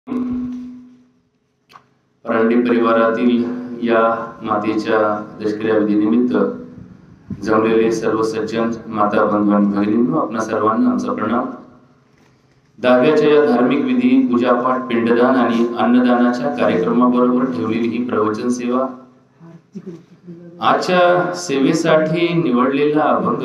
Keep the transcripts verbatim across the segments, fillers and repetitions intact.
परांडे परिवारातील या मातेच्या दशक्रिया विधीनिमित्त जमलेले सर्व सज्जन माता बंधू आणि भगिनींनो, आपणा सर्वांना आमचा प्रणाम. दहाव्याच्या या धार्मिक विधी, पूजापाठ, पिंडदान आणि अन्नदानाच्या कार्यक्रमाबरोबर ठेवलेली ही प्रवचन सेवा, आजच्या सेवेसाठी निवडलेला अभंग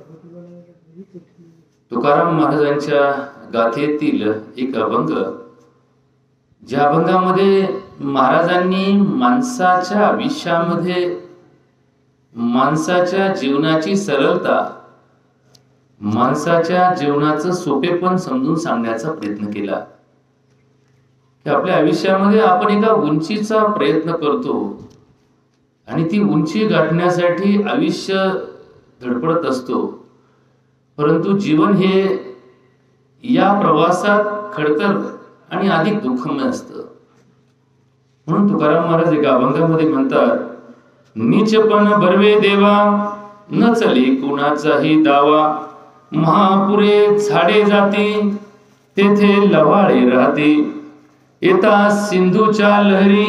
तुकाराम महाराजांच्या गाथेतील एक अभंग, ज्या अभंगामध्ये महाराजांनी माणसाच्या आयुष्यामध्ये माणसाच्या जीवनाची सरलता, माणसाच्या जीवनाचं सोपेपण समजून सांगण्याचा प्रयत्न केला. की आपल्या आयुष्यामध्ये आपण एका उंचीचा प्रयत्न करतो आणि ती उंची गाठण्यासाठी आयुष्य धडपडत असतो, परंतु जीवन हे या प्रवासात खडतर आणि अधिक दुःखमय असतं. म्हणून तुकाराम महाराज एका अभंगामध्ये म्हणतात, नीचपण बर्वे देवा न चले कुणाचाही दावा, महापुरे झाडे जाते तेथे लवाळे राहते, येता सिंधूच्या लहरी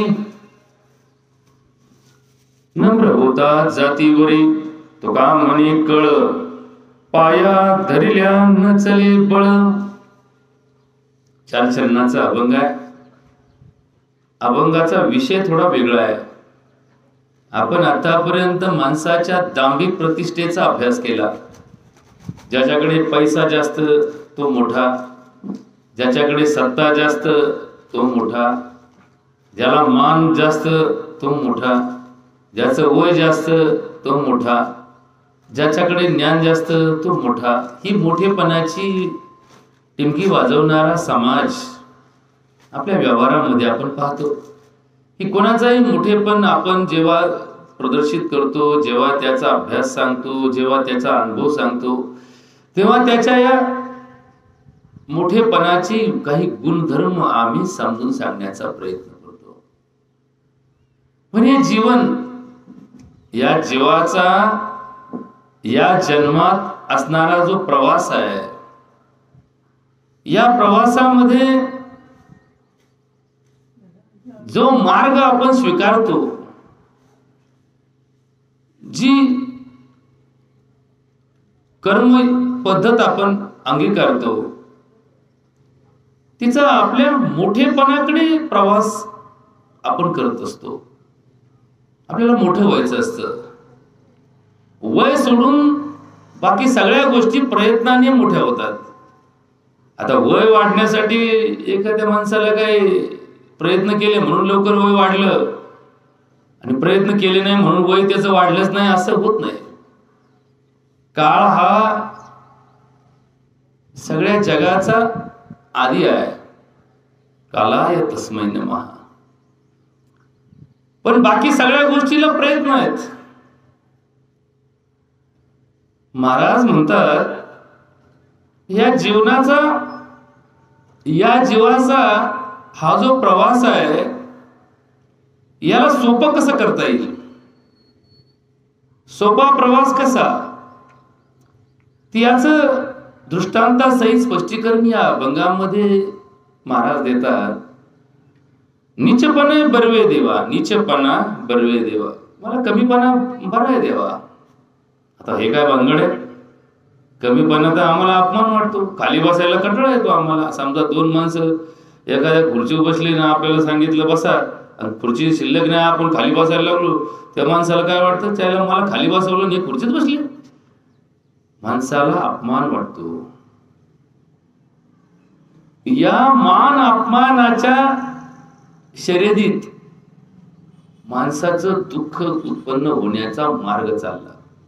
नम्र होता जातीवरी, तुका म्हणे कळ पाया धरिल्या न चले बळ. चार चरणाचा अभंग आहे. अभंगाचा विषय थोडा वेगळा आहे. आपण आतापर्यंत माणसाच्या दांभिक प्रतिष्ठेचा अभ्यास केला. ज्याच्याकडे पैसा जास्त तो मोठा, ज्याच्याकडे सत्ता जास्त तो मोठा, ज्याला मान जास्त तो मोठा, ज्याचं वय जास्त तो मोठा, ज्याच्याकडे ज्ञान जास्त तो मोठा. ही मोठेपणाची टिमकी वाजवणारा समाज आपल्या व्यवहारामध्ये आपण पाहतो. की कोणाचाही मोठेपण आपण जेव्हा प्रदर्शित करतो, जेव्हा त्याचा अभ्यास सांगतो, जेव्हा त्याचा अनुभव सांगतो, तेव्हा त्याच्या या मोठेपणाची काही गुणधर्म आम्ही समजून सांगण्याचा प्रयत्न करतो. पण हे जीवन, या जीवाचा या जन्मात असणारा जो प्रवास आहे, या प्रवासामध्ये जो मार्ग आपण स्वीकारतो, जी कर्म पद्धत आपण अंगीकारतो, तिचा आपल्या मोठेपणाकडे प्रवास आपण करत असतो. आपल्याला मोठं व्हायचं असतं. वय सोडून बाकी सगळ्या गोष्टी प्रयत्नाने मोठ्या होतात. आता वय वाढण्यासाठी एखाद्या माणसाला काही प्रयत्न केले म्हणून लवकर वय वाढलं आणि प्रयत्न केले नाही म्हणून वय त्याचं वाढलंच नाही असं होत नाही. काळ हा सगळ्या जगाचा आदी आहे. कालाय तस्मै नमः. पण बाकी सगळ्या गोष्टीला प्रयत्न आहेत. महाराज म्हणतात, या जीवनाचा, या जीवाचा हा जो प्रवास आहे, याला सोपं कसं करता येईल, सोपा प्रवास कसा, याचं दृष्टांतासहित स्पष्टीकरण या अभंगामध्ये महाराज देतात. नीचपणे बर्वे देवा, नीचपणा बर्वे देवा, मला कमीपणा बरा आहे देवा. आता हे काय भानगड आहे? कमीपणा तर आम्हाला अपमान वाटतो, खाली बसायला कंटाळा येतो आम्हाला. समजा दोन माणसं एखाद्या खुर्चीवर बसली ना, आपल्याला सांगितलं बसा, आणि खुर्ची शिल्लक नाही, आपण खाली बसायला लागलो, त्या माणसाला काय वाटतं, त्याला मला खाली बसवलं आणि खुर्चीत बसले. माणसाला अपमान वाटतो. या मान अपमानाच्या शर्यतीत माणसाचं दुःख उत्पन्न होण्याचा मार्ग चालला.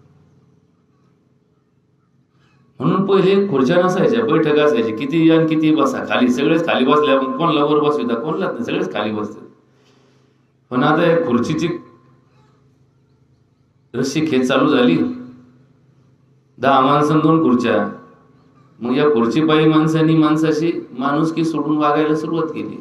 म्हणून पहिले खुर्च्या नसायच्या, बैठक असायची, किती आणि किती बसा खाली, सगळेच खाली बसल्या, कोणला वर बसविता, कोणलाच नाही, सगळेच खाली बसतात. पण आता या खुर्चीची रस्सी खेच चालू झाली, दहा माणसं दोन खुर्च्या, मग या खुर्ची पायी माणसांनी माणसाशी माणुसकी सोडून वागायला सुरुवात केली.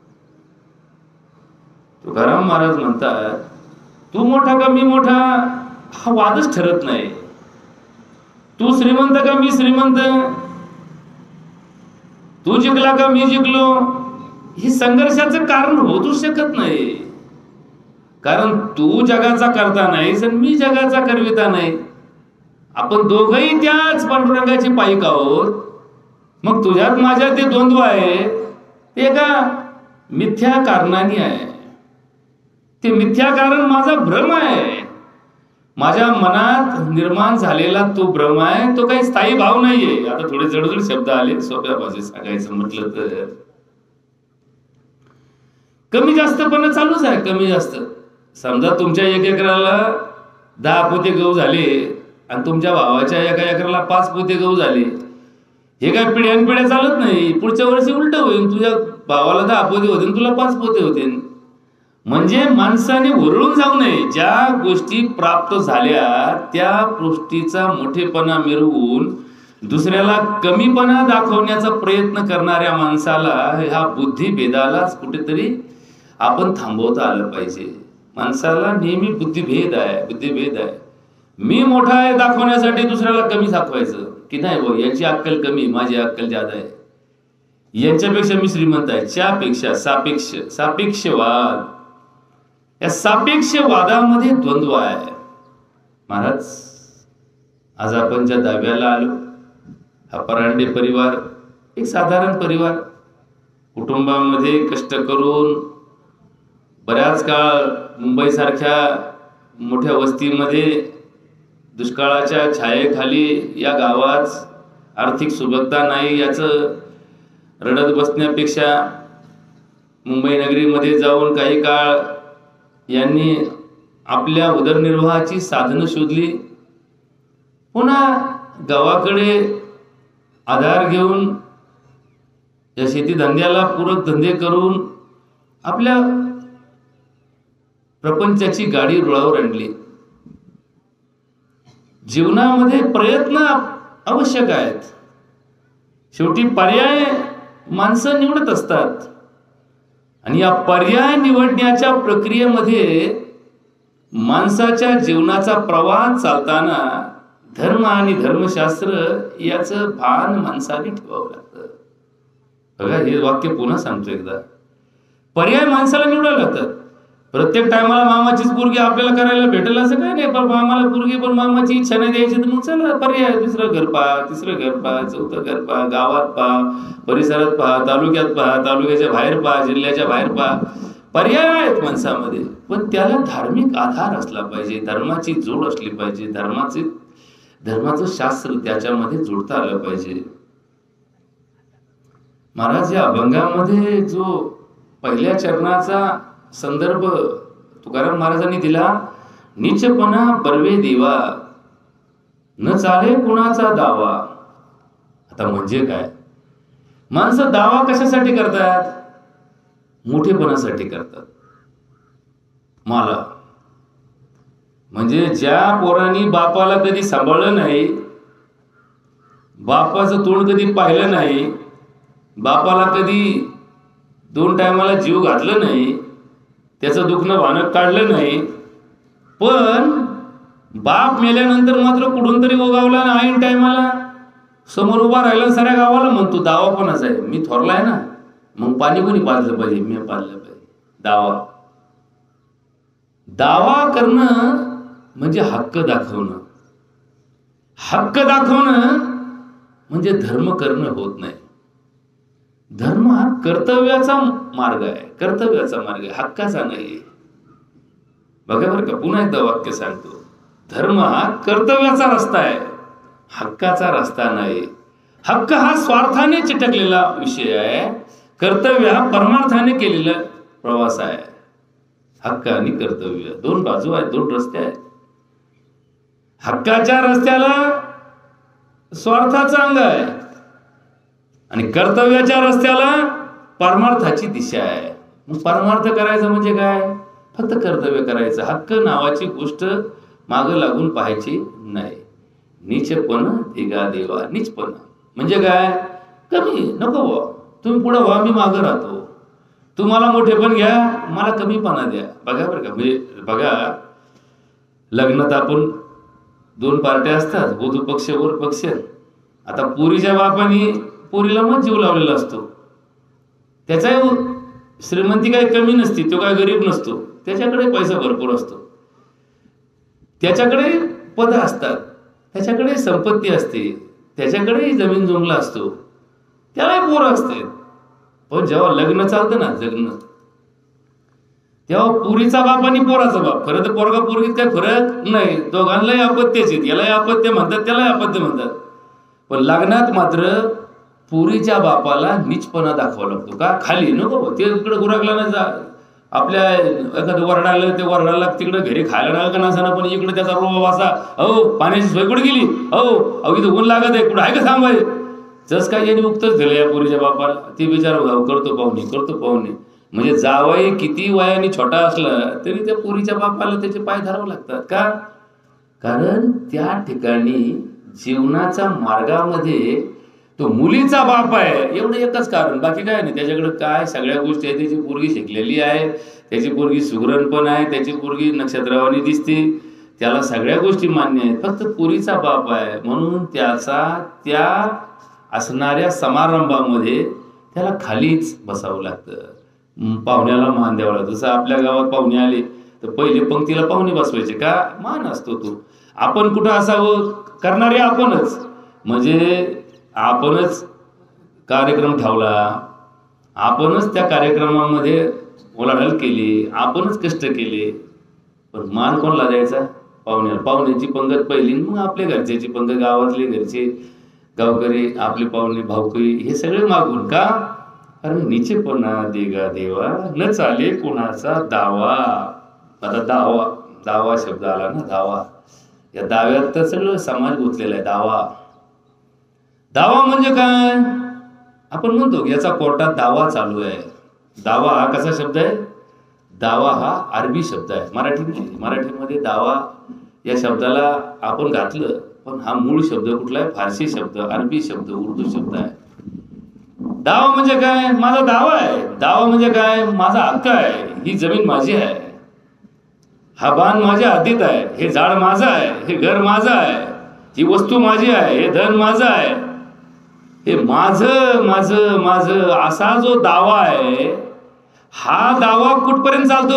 तुकाराम महाराज म्हणतात, तू मोठा का मी मोठा हा वादच ठरत नाही. तू श्रीमंत का मी श्रीमंत, तू जिंकला का मी जिंकलो, हे संघर्षाचं कारण होतच शकत नाही. कारण तू जगाचा करता नाहीस आणि मी जगाचा करविता नाही. आपण दोघंही त्याच पांडुरंगाची पाईक आहोत. मग तुझ्यात माझ्यात ते द्वंद्व आहे ते एका मिथ्या कारणाने आहे. ते मिथ्या कारण माझा भ्रम आहे. माझ्या मनात निर्माण झालेला तो भ्रम आहे, तो काही स्थायी भाव नाहीये. आता थोडे जडजड शब्द आले, सोप्या भाषेत सांगायचं म्हटलं तर कमी जास्त पण चालूच आहे. कमी जास्त समजा तुमच्या एक एकराला दहा पोते गहू झाले आणि तुमच्या भावाच्या एका एकराला पाच पोते गहू झाले. हे काय पिढ्यान पिढ्या चालत नाही. पुढच्या वर्षी उलट होईल, तुझ्या भावाला दहा पोते होते तुला पाच पोते होते. म्हणजे माणसाने हुरळून जाऊ नये. ज्या गोष्टी प्राप्त झाल्या त्या गोष्टीचा मोठेपणा मिरवून दुसऱ्याला कमीपणा दाखवण्याचा प्रयत्न करणाऱ्या माणसाला, ह्या बुद्धिभेदालाच कुठेतरी आपण थांबवता आलं पाहिजे. माणसाला नेहमी बुद्धिभेद आहे, बुद्धिभेद आहे. मी मोठा आहे दाखवण्यासाठी दुसऱ्याला कमी दाखवायचं की नाही भाऊ याची अक्कल कमी, माझी अक्कल जादा आहे, यांच्यापेक्षा मी श्रीमंत आहे. च्यापेक्षा सापेक्ष सापेक्षवाद, या सापेक्ष वादामध्ये द्वंद्व आहे. महाराज आज आपण ज्या दाव्याला आलो, हा परांडे परिवार एक साधारण परिवार, कुटुंबामध्ये कष्ट करून बऱ्याच काळ मुंबईसारख्या मोठ्या वस्तीमध्ये दुष्काळाच्या छायेखाली या गावात आर्थिक सुबत्ता नाही याचं रडत बसण्यापेक्षा मुंबई नगरीमध्ये जाऊन काही काळ यांनी आपल्या उदरनिर्वाहाची साधनं शोधली. पुन्हा गावाकडे आधार घेऊन या शेती धंद्याला पूरक धंदे करून आपल्या प्रपंचाची गाडी रुळावर आणली. जीवनामध्ये प्रयत्न आवश्यक आहेत. शेवटी पर्याय माणसं निवडत असतात आणि या पर्याय निवडण्याच्या प्रक्रियेमध्ये माणसाच्या जीवनाचा प्रवाह चालताना धर्म आणि धर्मशास्त्र याचं भान माणसाने ठेवावं लागतं. बघा हे वाक्य पुन्हा सांगतो एकदा, पर्याय माणसाला निवडावं लागतात. प्रत्येक टायमाला मामाचीच पोरगी आपल्याला करायला भेटेल असं काय नाही. पण मामाला पोरगी पण मामाची इच्छा नाही द्यायची तर मग चला पर्याय, दुसरं घर पहा, तिसरं घर पहा, चौथं घर पहा, गावात पहा, परिसरात पहा, तालुक्यात पहा, तालुक्याच्या बाहेर पहा, जिल्ह्याच्या बाहेर पहा. पर्याय आहेत माणसामध्ये, पण त्याला धार्मिक आधार असला पाहिजे, धर्माची जोड असली पाहिजे, धर्माचे धर्माचं शास्त्र त्याच्यामध्ये जोडता आलं पाहिजे. महाराज या अभंगामध्ये जो पहिल्या चरणाचा संदर्भ तुकाराम महाराजांनी दिला, नीचपणा बर्वे देवा न चाले कुणाचा दावा. आता म्हणजे काय, माणसं दावा कशासाठी करतात? मोठेपणासाठी करतात. मला म्हणजे ज्या पोरांनी बापाला कधी सांभाळलं नाही, बापाचं तोंड कधी पाहिलं नाही, बापाला कधी दोन टायमाला जीव घातलं नाही, त्याचं दुखणं भानक काढलं नाही, पण बाप मेल्यानंतर मात्र कुठून तरी ओगावला ना ऐन टायमाला समोर उभा राहिला, साऱ्या गावाला म्हणतो दावा कोणाचा आहे, मी थोरला आहे ना, मग पाणी कोणी पाजलं पाहिजे, मी पाजलं पाहिजे. दावा दावा करणं म्हणजे हक्क दाखवणं. हक्क दाखवणं म्हणजे धर्म करणं होत नाही. धर्म हा कर्तव्याचा मार्ग आहे, कर्तव्याचा मार्ग आहे, हक्काचा नाही. बघा बरं का, पुन्हा एकदा वाक्य सांगतो, धर्म हा कर्तव्याचा रस्ता आहे, हक्काचा रस्ता नाही. हक्क हा स्वार्थाने चिटकलेला विषय आहे, कर्तव्य हा परमार्थाने केलेला प्रवास आहे. हक्क आणि कर्तव्य दोन बाजू आहेत, दोन रस्ते आहेत. हक्काच्या रस्त्याला स्वार्थाचा अंग आहे आणि कर्तव्याच्या रस्त्याला परमार्थाची दिशा आहे. मग परमार्थ करायचं म्हणजे काय? फक्त कर्तव्य करायचं. हक्क नावाची गोष्ट मागं लागून पाहायची नाही. नीचपण दिगा देवा, नीचपण म्हणजे काय? कमी नको व्हा, तुम्ही पुढे व्हा, मी मागं राहतो. तुम्हाला मोठेपण घ्या, मला कमीपणा द्या. बघा बरं का, म्हणजे बघा लग्नात आपण दोन पार्ट्या असतात, वधू पक्ष वर पक्ष. आता पुरीच्या बापाने पुरीला मग जीव लावलेला असतो, त्याचाही श्रीमंती काही कमी नसती, तो काय गरीब नसतो, त्याच्याकडे पैसा भरपूर असतो, त्याच्याकडे पद असतात, त्याच्याकडे संपत्ती असते, त्याच्याकडे जमीन जुमला असतो, त्यालाही पोरं असते. पण जेव्हा लग्न चालतं ना, लग्न, तेव्हा पुरीचा बाप आणि पोराचा बाप, खरं तर पोरगा पोरगीत काही फरक नाही, दोघांनाही अपत्यच आहेत, यालाही अपत्य म्हणतात त्यालाही अपत्य म्हणतात. पण लग्नात मात्र पुरीच्या बापाला नीचपणा दाखवावा लागतो. का? खाली नको, ते इकडे गुरागला ना जा, आपल्या एखादं वरडालं ते वरडाला तिकडे घरी खायला लागलं का नसाना, पण इकडे त्याचा रोबा वासा, अहो पाण्याची सोय कुठे गेली, अहो अहो इथं ऊन लागत आहे, कुठं आहे का थांबाय, जस काय यांनी उक्तच दिलं या पुरीच्या बापाला. ते बिचारा भाऊ करतो पाहुणे करतो पाहुणे, म्हणजे जावई किती वयाने छोटा असला तरी त्या पुरीच्या बापाला त्याचे पाय धरावे लागतात. का? कारण त्या ठिकाणी जीवनाच्या मार्गामध्ये तो मुलीचा बाप आहे, एवढं एकच कारण, बाकी काय नाही. त्याच्याकडे काय सगळ्या गोष्टी आहेत, त्याची पोरगी शिकलेली आहे, त्याची पोरगी सुगरण पण आहे, त्याची पोरगी नक्षत्रवाणी दिसते, त्याला सगळ्या गोष्टी मान्य आहेत, फक्त पुरीचा बाप आहे. म्हणून त्याचा त्या असणाऱ्या समारंभामध्ये त्याला खालीच बसावं लागतं, पाहुण्याला मान द्यावा लागतो. जसं आपल्या गावात पाहुणे आले तर पहिले पंक्तीला पाहुणे बसवायचे, का? मान असतो तो. आपण कुठं असावं, करणारे आपणच, म्हणजे आपणच कार्यक्रम ठेवला, आपणच त्या कार्यक्रमामध्ये ओलाढाल केली, आपणच कष्ट केले, पण मान कोणला द्यायचा? पाहुण्याला. पाहुण्याची पंगत पहिली, मग आपल्या घरच्याची पंगत, गावातले घरचे गावकरी, आपले पाहुणे भाऊकरी, हे सगळे मागून. का? कारण नीचेपणा देगा देवा, न चाले कोणाचा दावा. आता दावा, दावा शब्द आला ना, दावा, या दाव्यात तर सगळं समाज गुंतलेला आहे. दावा, दावा म्हणजे काय? आपण म्हणतो याचा कोर्टात दावा चालू आहे. दावा हा कसा शब्द आहे? दावा हा अरबी शब्द आहे, मराठी नाही. मराठीमध्ये दावा या शब्दाला आपण घातलं, पण हा मूळ शब्द कुठला आहे? फारसी शब्द, अरबी शब्द, उर्दू शब्द आहे. दावा म्हणजे काय? माझा दावा आहे. दावा म्हणजे काय? माझा हक्क आहे, ही जमीन माझी आहे, हा बाण माझ्या हद्दीत आहे, हे झाड माझं आहे, हे घर माझं आहे, ही वस्तू माझी आहे, हे धन माझं आहे, हे माझं माझं माझं असा जो दावा आहे, हा दावा कुठपर्यंत चालतो?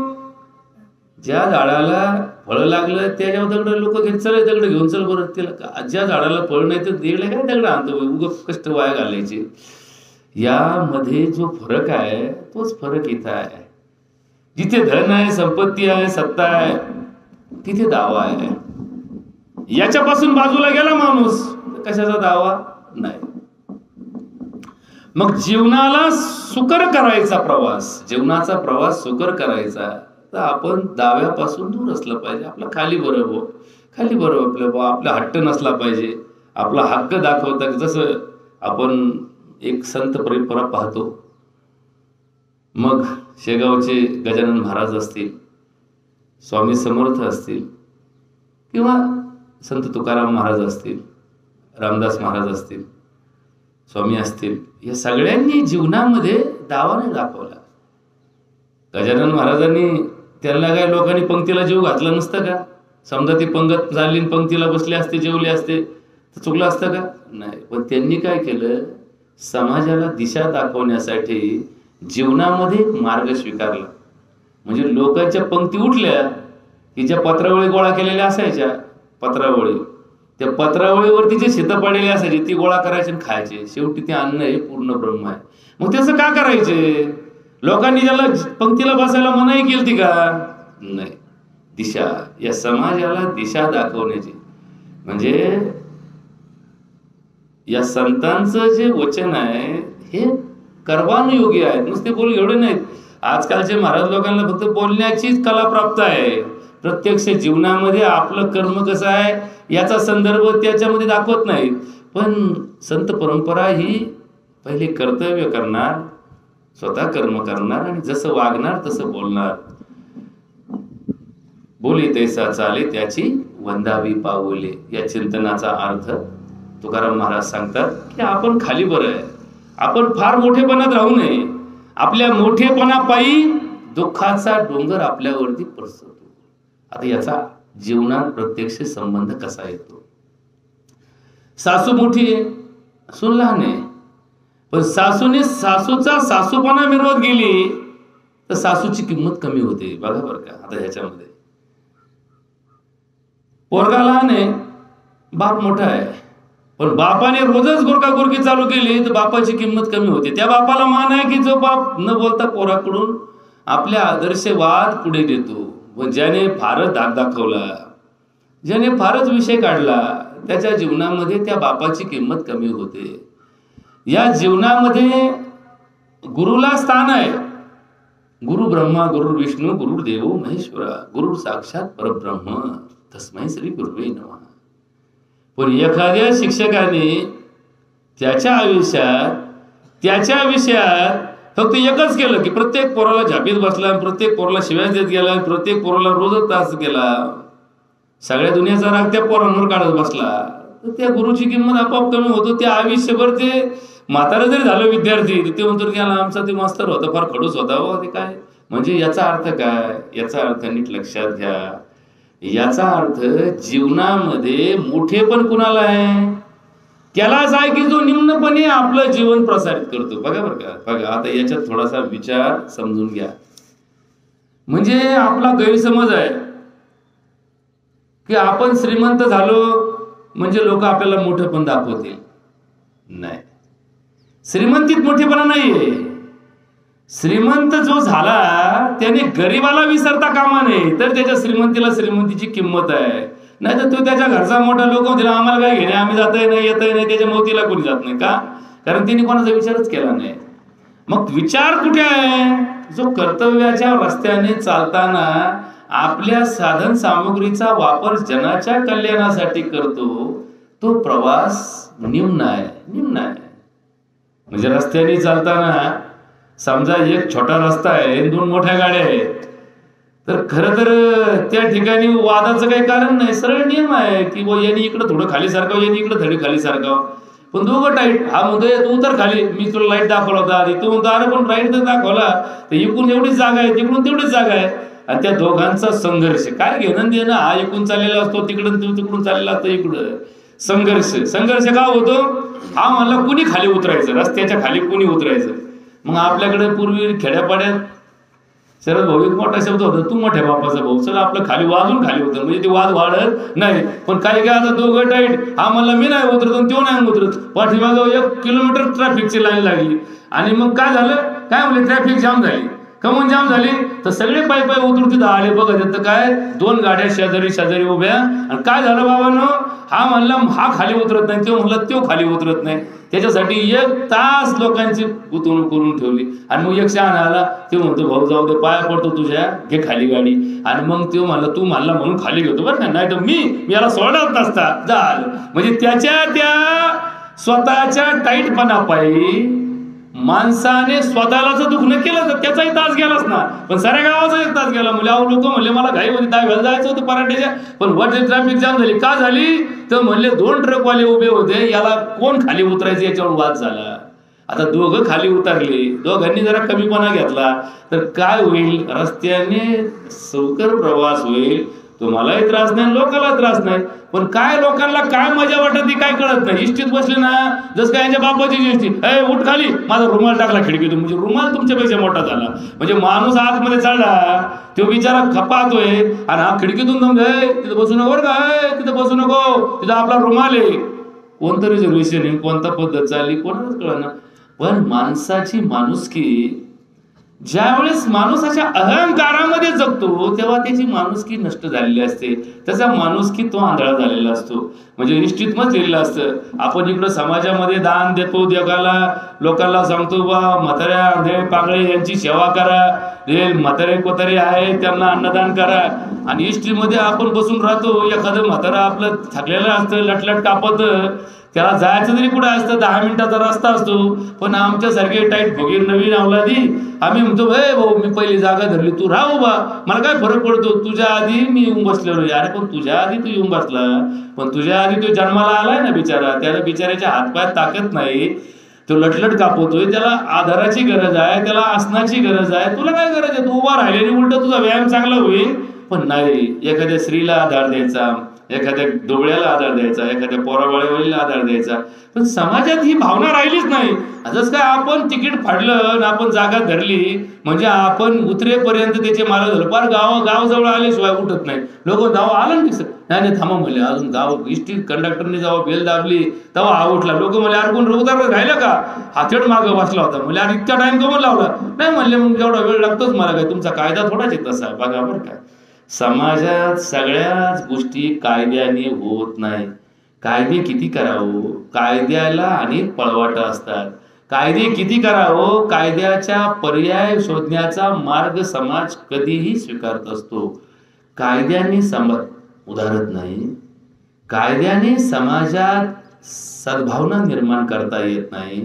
ज्या झाडाला फळं लागलं त्याच्यावर दगड लोक घेत चल, दगड घेऊन चल बरं. त्याला ज्या झाडाला फळ नाही तर दिले काय दगड आणतो, उग कष्ट वाया घालायचे. यामध्ये जो फरक आहे तोच फरक इथं आहे. जिथे धन आहे, संपत्ती आहे, सत्ता आहे, तिथे दावा आहे. याच्यापासून बाजूला गेला माणूस, कशाचा दावा नाही. मग जीवनाला सुकर करायचा प्रवास, जीवनाचा प्रवास सुकर करायचा तर आपण दाव्यापासून दूर असलं पाहिजे. आपलं खाली बरोबर खाली बरोबर आपलं आपला हट्ट नसला पाहिजे, आपला हक्क दाखवता. जसं आपण एक संत परंपरा पाहतो, मग शेगावचे गजानन महाराज असतील, स्वामी समर्थ असतील, किंवा संत तुकाराम महाराज असतील, रामदास महाराज असतील, स्वामी असतील, या सगळ्यांनी जीवनामध्ये दावा नाही दाखवला. गजानन महाराजांनी त्यांना काय लोकांनी पंक्तीला जीव घातला नसतं का? समजा ती पंगत झाली, पंक्तीला बसले असते, जेवले असते, तर चुकलं असतं का? नाही. पण त्यांनी काय केलं? समाजाला दिशा दाखवण्यासाठी जीवनामध्ये एक मार्ग स्वीकारला. म्हणजे लोकांच्या पंक्ती उठल्या की ज्या पत्रावळी गोळा केलेल्या असायच्या, पत्रावळी, त्या पत्रावळीवरती जे शीतं पडलेली असायची ती गोळा करायची आणि खायचे. शेवटी ते अन्न हे पूर्ण ब्रह्म आहे. मग त्याचं का करायचे? लोकांनी ज्याला पंक्तीला बसायला मनाई केली का? नाही. दिशा, या समाजाला दिशा दाखवण्याची. म्हणजे या संतांचं जे वचन आहे हे कर्मानुयोगी आहे, नुसते बोल एवढे नाहीत. आजकालचे महाराज लोकांना फक्त बोलण्याचीच कला प्राप्त आहे, प्रत्यक्ष जीवनामध्ये आपलं कर्म कसं आहे याचा संदर्भ त्याच्यामध्ये दाखवत नाहीत. पण संत परंपरा ही पहिले कर्तव्य करणार, स्वतः कर्म करणार आणि जसं वागणार तसं बोलणार. बोले तैसा चाले त्याची वंदावी पाऊले, या चिंतनाचा अर्थ तुकाराम महाराज सांगतात की आपण खाली बरं आहे, आपण फार मोठेपणात राहू नये. आपल्या मोठेपणापायी दुःखाचा डोंगर आपल्यावरती पसरतो. आता याचा जीवनात प्रत्यक्ष संबंध कसा येतो? सासू मोठी आहे, सून लहान आहे, पण सासूने सासूचा सासूपणा मिरवत गेली तर सासूची किंमत कमी होते. बघा बरं का. आता ह्याच्यामध्ये पोरगा लहान आहे, बाप मोठा आहे, पण बापाने रोजच गुरकागुरकी चालू केली तर बापाची किंमत कमी होते. त्या बापाला मान आहे की जो बाप न बोलता पोराकडून आपल्या आदर्शवाद पुढे देतो. ज्याने फारच दाग दाखवला, ज्याने फारच विषय काढला, त्याच्या जीवनामध्ये त्या बापाची किंमत कमी होते. या जीवनामध्ये गुरुला स्थान आहे. गुरु ब्रह्मा गुरु विष्णू गुरु देव महेश्वरा गुरु साक्षात परब्रह्म तस्मै श्री गुरुवे नमः. पण एखाद्या शिक्षकाने त्याच्या आयुष्यात त्याच्या विषयात फक्त एकच केलं की प्रत्येक पोराला झापीत बसला, प्रत्येक पोराला शिव्या देत गेला, प्रत्येक पोराला रोजच तास केला, सगळ्या दुनियाचा राग त्या पोरांवर काढत बसला, तर त्या गुरुची किंमत आपोआप कमी होतो. त्या आयुष्यभर ते म्हातारा जरी झालं विद्यार्थी ते म्हणतो की आमचा ते मास्तर होता फार खडूस होता हो. ते काय म्हणजे याचा अर्थ काय? याचा अर्थ नीट लक्षात घ्या. याचा अर्थ जीवनामध्ये मोठे पण कुणाला आहे? त्यालाच आहे की जो निम्नपणे आपलं जीवन प्रसारित करतो. बघा बरं का. बघा आता याच्यात थोडासा विचार समजून घ्या. म्हणजे आपला गैरसमज आहे की आपण श्रीमंत झालो म्हणजे लोक आपल्याला मोठं पण दाखवतील. नाही, श्रीमंतीत मोठेपणा नाहीये. श्रीमंत जो झाला त्याने गरीबाला विसरता कामा नये, तर त्याच्या श्रीमंतीला श्रीमंतीची किंमत आहे. नाही तर तो त्याच्या घरचा मोठा लोक होतील, आम्हाला काय घेणे, आम्ही जातही नाही येतही नाही, त्याच्या मोतीला कोणी जात नाही. का? कारण त्यांनी कोणाचा विचारच केला नाही. मग विचार कुठे आहे? जो कर्तव्याच्या रस्त्याने चालताना आपल्या साधन सामुग्रीचा वापर जनाच्या कल्याणासाठी करतो, तो प्रवास निम्न आहे. निम्न आहे म्हणजे रस्त्याने चालताना समजा एक छोटा रस्ता आहे, दोन मोठ्या गाड्या आहेत, तर खरं तर त्या ठिकाणी वादाचं काही कारण नाही. सरळ नियम आहे की यांनी इकडं थोडं खाली सारखाव, यांनी इकडं थोडी खाली सारखाव, पण दोघं टाईट. हा म्हणतोय तू तर खाली, मी तुला लाईट दाखवला होता आधी, तू म्हणतो अरे पण लाईट तर दाखवला, तर इकडून एवढीच जागा आहे, तिकडून तेवढीच जागा आहे. आणि त्या दोघांचा संघर्ष काय घेणं देणं. हा इकडून चाललेला असतो तिकडून, तू तिकडून चाललेला असतो इकडं. संघर्ष संघर्ष का होतो? हा म्हणला कुणी खाली उतरायचं, रस्त्याच्या खाली कुणी उतरायचं. मग आपल्याकडे पूर्वी खेड्यापाड्यात शरद भाऊ एक मोठा शब्द होता, तू मोठ्या बापाचा भाऊ, चला आपलं खाली वाजून खाली होतं, म्हणजे ते वाद वाढत नाही. पण काही काय आता दोघं टाईट, हा म्हणला मी नाही उतरत आणि तो नाही उतरत, पाठीमागं एक किलोमीटर ट्रॅफिकची लाईन लागली. आणि मग काय झालं? काय म्हणले ट्रॅफिक जाम झाली. कमून जाम झाली तर सगळे पाय पाय उतरून तिथं आले. बघत तर काय दोन गाड्या शेजारी शेजारी उभ्या. आणि काय झालं बाबांनो? हा म्हणला हा खाली उतरत नाही, तो म्हणला तो खाली उतरत नाही. त्याच्यासाठी एक तास लोकांची गुंतवणूक करून ठेवली. आणि मग एक शहाणा आला, तो म्हणतो भाऊ जाऊ दे, पाया पडतो तुझ्या, घे खाली गाडी. आणि मग तो म्हणला तू म्हणला म्हणून खाली घेतो बरं का, नाही तर मी मी याला सोडत नसता. झालं म्हणजे त्याच्या त्या स्वतःच्या टाईटपणा पायी माणसाने स्वतःलाच दुःख न केलं तर त्याचाही तास गेलाच ना, पण साऱ्या गावाचा एक तास गेला. म्हणजे अहो लोक म्हणले मला घाई होती, दहाव्याला जायचं होतं पराठ्याच्या, पण वरती ट्रॅफिक जाम झाली. का झाली? तर म्हणले दोन ट्रकवाले उभे होते, याला कोण खाली उतरायचं याच्यावर वाद झाला. आता दोघं खाली उतरले, दोघांनी जरा कमीपणा घेतला तर काय होईल? रस्त्याने सौकर प्रवास होईल, तुम्हालाही त्रास नाही, लोकांना त्रास नाही. पण काय लोकांना काय मजा वाटत ती काय कळत नाही. इष्टीत बसले ना, जस काय यांच्या बापाची इष्टी, ए उठ खाली, माझा रुमाल टाकला खिडकीतून, म्हणजे रुमाल तुमच्यापेक्षा मोठा झाला. म्हणजे माणूस आतमध्ये चढला, तो बिचारा खपातोय आणि हा खिडकीतून जाऊन तिथं बसू नको बरं का, तिथं बसू नको, तिथं आपला रुमाल आहे. कोणतं रिझर्वेशन आहे, कोणता पद्धत चालली कोणालाच कळना. पण माणसाची माणुसकी ज्यावेळेस माणूसाच्या अहंकारामध्ये जगतो तेव्हा त्याची माणुसकी नष्ट झालेली असते, त्याचा माणुसकी तो आंधळा झालेला असतो. म्हणजे निश्चित मत लिहिलेलं असतं. आपण इकडं समाजामध्ये दान देतो, जगाला लोकांना सांगतो बा म्हाताऱ्या आंधळे पांगळे यांची सेवा करा, हे म्हातारे कोतारे आहे त्यांना अन्नदान करा. आणि इष्टीमध्ये आपण बसून राहतो, एखादं म्हातारा आपलं थकलेलं असतं, लटलट कापत, त्याला जायचं तरी कुठं असतं, दहा मिनिटाचा रस्ता असतो. पण आमच्यासारखे टाईट भोगीर नवीन अवलादी आम्ही म्हणतो हे भाऊ मी पहिली जागा धरली, तू राहू बा, मला काय फरक पडतो, तुझ्या आधी मी येऊन बसलेलो. अरे पण तुझ्या आधी तू येऊन बसला, पण तुझ्या आधी तो जन्माला आलाय ना बिचारा, त्याला बिचाऱ्याच्या हातपायात ताकद नाही, तो लटलट कापवतोय, त्याला आधाराची गरज आहे, त्याला आसनाची गरज आहे. तुला काय गरज आहे? तू उभा राहिल्याने उलट तुझा व्यायाम चांगला होईल. पण नाही, एखाद्या स्त्रीला आधार द्यायचा, एखाद्या डोबळ्याला आधार द्यायचा, एखाद्या पोराबाळेवालीला आधार द्यायचा. पण समाजात ही भावना राहिलीच नाही. जसं काय आपण तिकीट फाडलं आणि आपण जागा धरली म्हणजे आपण उतरेपर्यंत त्याचे मालक झालं. पार गाव गाव जवळ आल्याशिवाय उठत नाही. लोक धावा आलं ना दिसत नाही नाही थांबा म्हणले अजून गाव इष्टी कंडक्टरने जेव्हा बेल दाबली तेव्हा हा उठला. लोक म्हणले अरे कोण उतार राहिलं का? हा थेट मागं बसला होता. म्हणजे अरे इतका टाइम कमून लावला नाही म्हणले मग जेवढा वेळ लागतोच मला काय तुमचा कायदा थोडाच आहे तसा बघा बरं का. समाजात सगळ्याच गोष्टी कायद्याने होत नाही. कायदे किती करावं, कायद्याला अनेक पळवाटा असतात. कायदे किती करावं, कायद्याच्या पर्याय शोधण्याचा मार्ग समाज कधीही स्वीकारत असतो. कायद्याने समाज उधारत नाही. कायद्याने समाजात सद्भावना निर्माण करता येत नाही.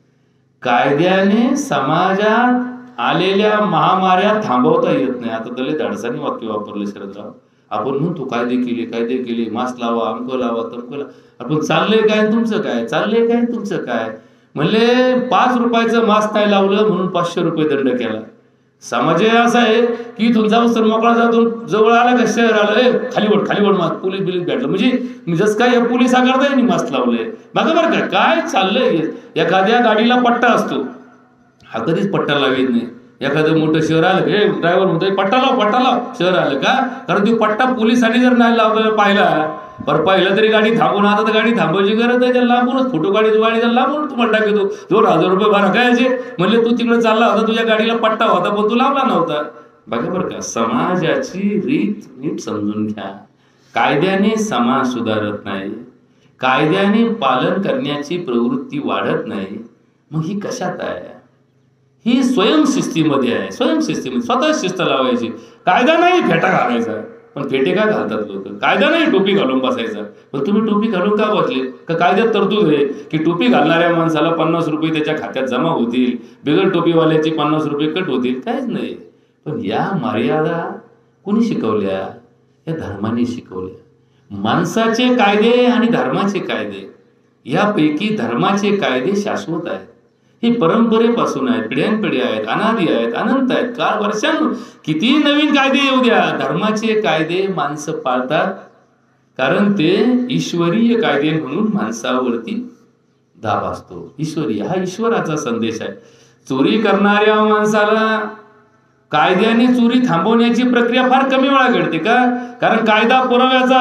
कायद्याने समाजात आलेल्या महामाऱ्या थांबवता येत नाही. आता त्याला धाडसाने वाक्य वापरले शरदराव. आपण म्हणतो कायदे केले कायदे केले मास्क लावा अमक लावा तमक लावा. आपण चाललंय काय तुमचं काय चाललंय काय तुमचं काय म्हणले पाच रुपयाचं मास्क नाही लावलं म्हणून पाचशे रुपये दंड केला. समाज असा आहे की तुमचा तर मोकळा जातो जवळ आला का शहर आलं ए खालीवड खालीवड मास्क पोलीस बिलीस भेटलं म्हणजे जसं काय पोलिसा करताय मास्क लावलंय बघा बरं का काय चाललंय. एखाद्या गाडीला पट्टा असतो हा कधीच पट्टा लावेत नाही. एखादं मोठं शहर आलं हे ड्रायव्हर म्हणतोय पट्टा लाव पट्टा लाव शहर आलं का कारण तो पट्टा पोलिसांनी जर नाही लावलेला पाहिला बरं पाहिलं तरी गाडी थांबून आता तर गाडी थांबवायची गरज आहे. त्याला लांबूनच फोटो काढी गाडी त्याला लांबून तुम्हाला टाकतो दोन हजार रुपये भरा काय म्हणले तू तिकडे चालला होता तुझ्या गाडीला पट्टा होता पण तू लावला नव्हता. बघा बरं का समाजाची रीत नीट समजून घ्या. कायद्याने समाज सुधारत नाही. कायद्याने पालन करण्याची प्रवृत्ती वाढत नाही. मग ही कशात आहे? ही स्वयंशिस्तीमध्ये आहे. स्वयंशिस्तीमध्ये स्वतः शिस्त लावायची. कायदा नाही फेटा घालायचा पण फेटे का घालतात लोक. कायदा नाही टोपी घालून बसायचा पण तुम्ही टोपी घालून का बसले का कायद्यात तरतूद आहे की टोपी घालणाऱ्या माणसाला पन्नास रुपये त्याच्या खात्यात जमा होतील बिगर टोपीवाल्याची पन्नास रुपये कट होतील काहीच नाही. पण या मर्यादा कोणी शिकवल्या? या धर्माने शिकवल्या. माणसाचे कायदे आणि धर्माचे कायदे यापैकी धर्माचे कायदे शाश्वत आहेत. हे परंपरेपासून आहेत पिढ्यानपिढ्या आहेत अनादी आहेत अनंत आहेत. काळ वर्षां किती नवीन कायदे येऊ द्या धर्माचे कायदे माणसं पाळतात कारण ते ईश्वरीय कायदे म्हणून माणसावरती दाब असतो. ईश्वरीय हा ईश्वराचा संदेश आहे. चोरी करणाऱ्या माणसाला कायद्याने चोरी थांबवण्याची प्रक्रिया फार कमी वेळा घडते का कारण कायदा पुराव्याचा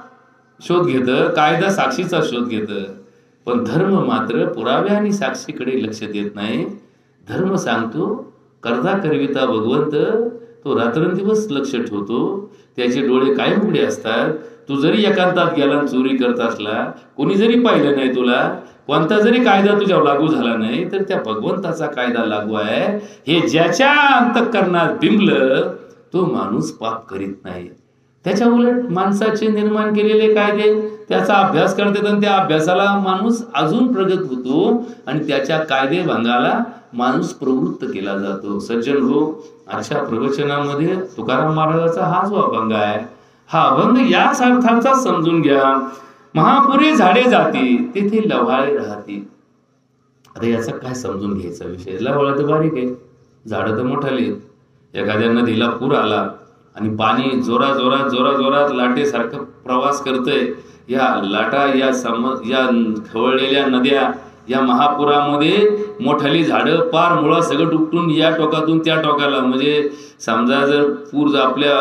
शोध घेतं कायदा साक्षीचा शोध घेतं. पण धर्म मात्र पुराव्या आणि साक्षीकडे लक्ष देत नाही. धर्म सांगतो करता करविता भगवंत तो रात्रंदिवस लक्ष ठेवतो. त्याचे डोळे कायम उघडे असतात. तू जरी एकांतात गेला चोरी करत असला कोणी जरी पाहिलं नाही तुला कोणता जरी कायदा तुझ्यावर लागू झाला नाही तर त्या भगवंताचा कायदा लागू आहे. हे ज्याच्या अंतःकरणात बिंबलं तो माणूस पाप करीत नाही. त्याच्या उलट माणसाचे निर्माण केलेले कायदे त्याचा अभ्यास करतात आणि त्या अभ्यासाला माणूस अजून प्रगत होतो आणि त्याच्या कायदे भंगाला माणूस प्रवृत्त केला जातो. सज्जन हो अशा प्रवचनामध्ये तुकाराम महाराजाचा हा जो अभंग आहे हा अभंग याच अर्थाचा समजून घ्या. महापुरे झाडे जाती तेथे लव्हाळे राहती. अरे याचा काय समजून घ्यायचा विषय. लव्हाळा तर बारीक आहे झाडं तर मोठाली. एखाद्या नदीला पूर आला आणि पाणी जोरा जोरात जोरा जोरात लाटेसारखं प्रवास करतंय. या लाटा या सम या खवळलेल्या नद्या या महापुरामध्ये मोठाली झाडं पार मुळा सगळं उपटून या टोकातून त्या टोकाला म्हणजे समजा जर पूर आपल्या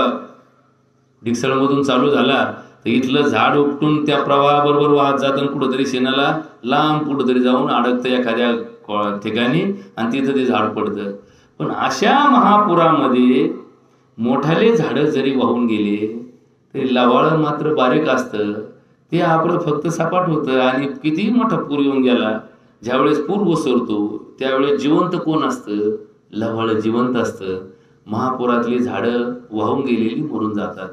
डिक्सळमधून चालू झाला तर इथलं झाड उपटून त्या प्रवाहाबरोबर वाहत जातं कुठंतरी शेणाला लांब कुठंतरी जाऊन अडकतं एखाद्या ठिकाणी आणि तिथं ते झाड पडतं. पण अशा महापुरामध्ये मोठाले झाडं जरी वाहून गेले तरी लवाळं मात्र बारीक असतं. ते आपलं फक्त सपाट होतं आणि किती मोठा पूर येऊन गेला ज्यावेळेस पूर ओसरतो त्यावेळेस जिवंत कोण असतं? लवाळं जिवंत असतं. महापुरातली झाडं वाहून गेलेली मरून जातात.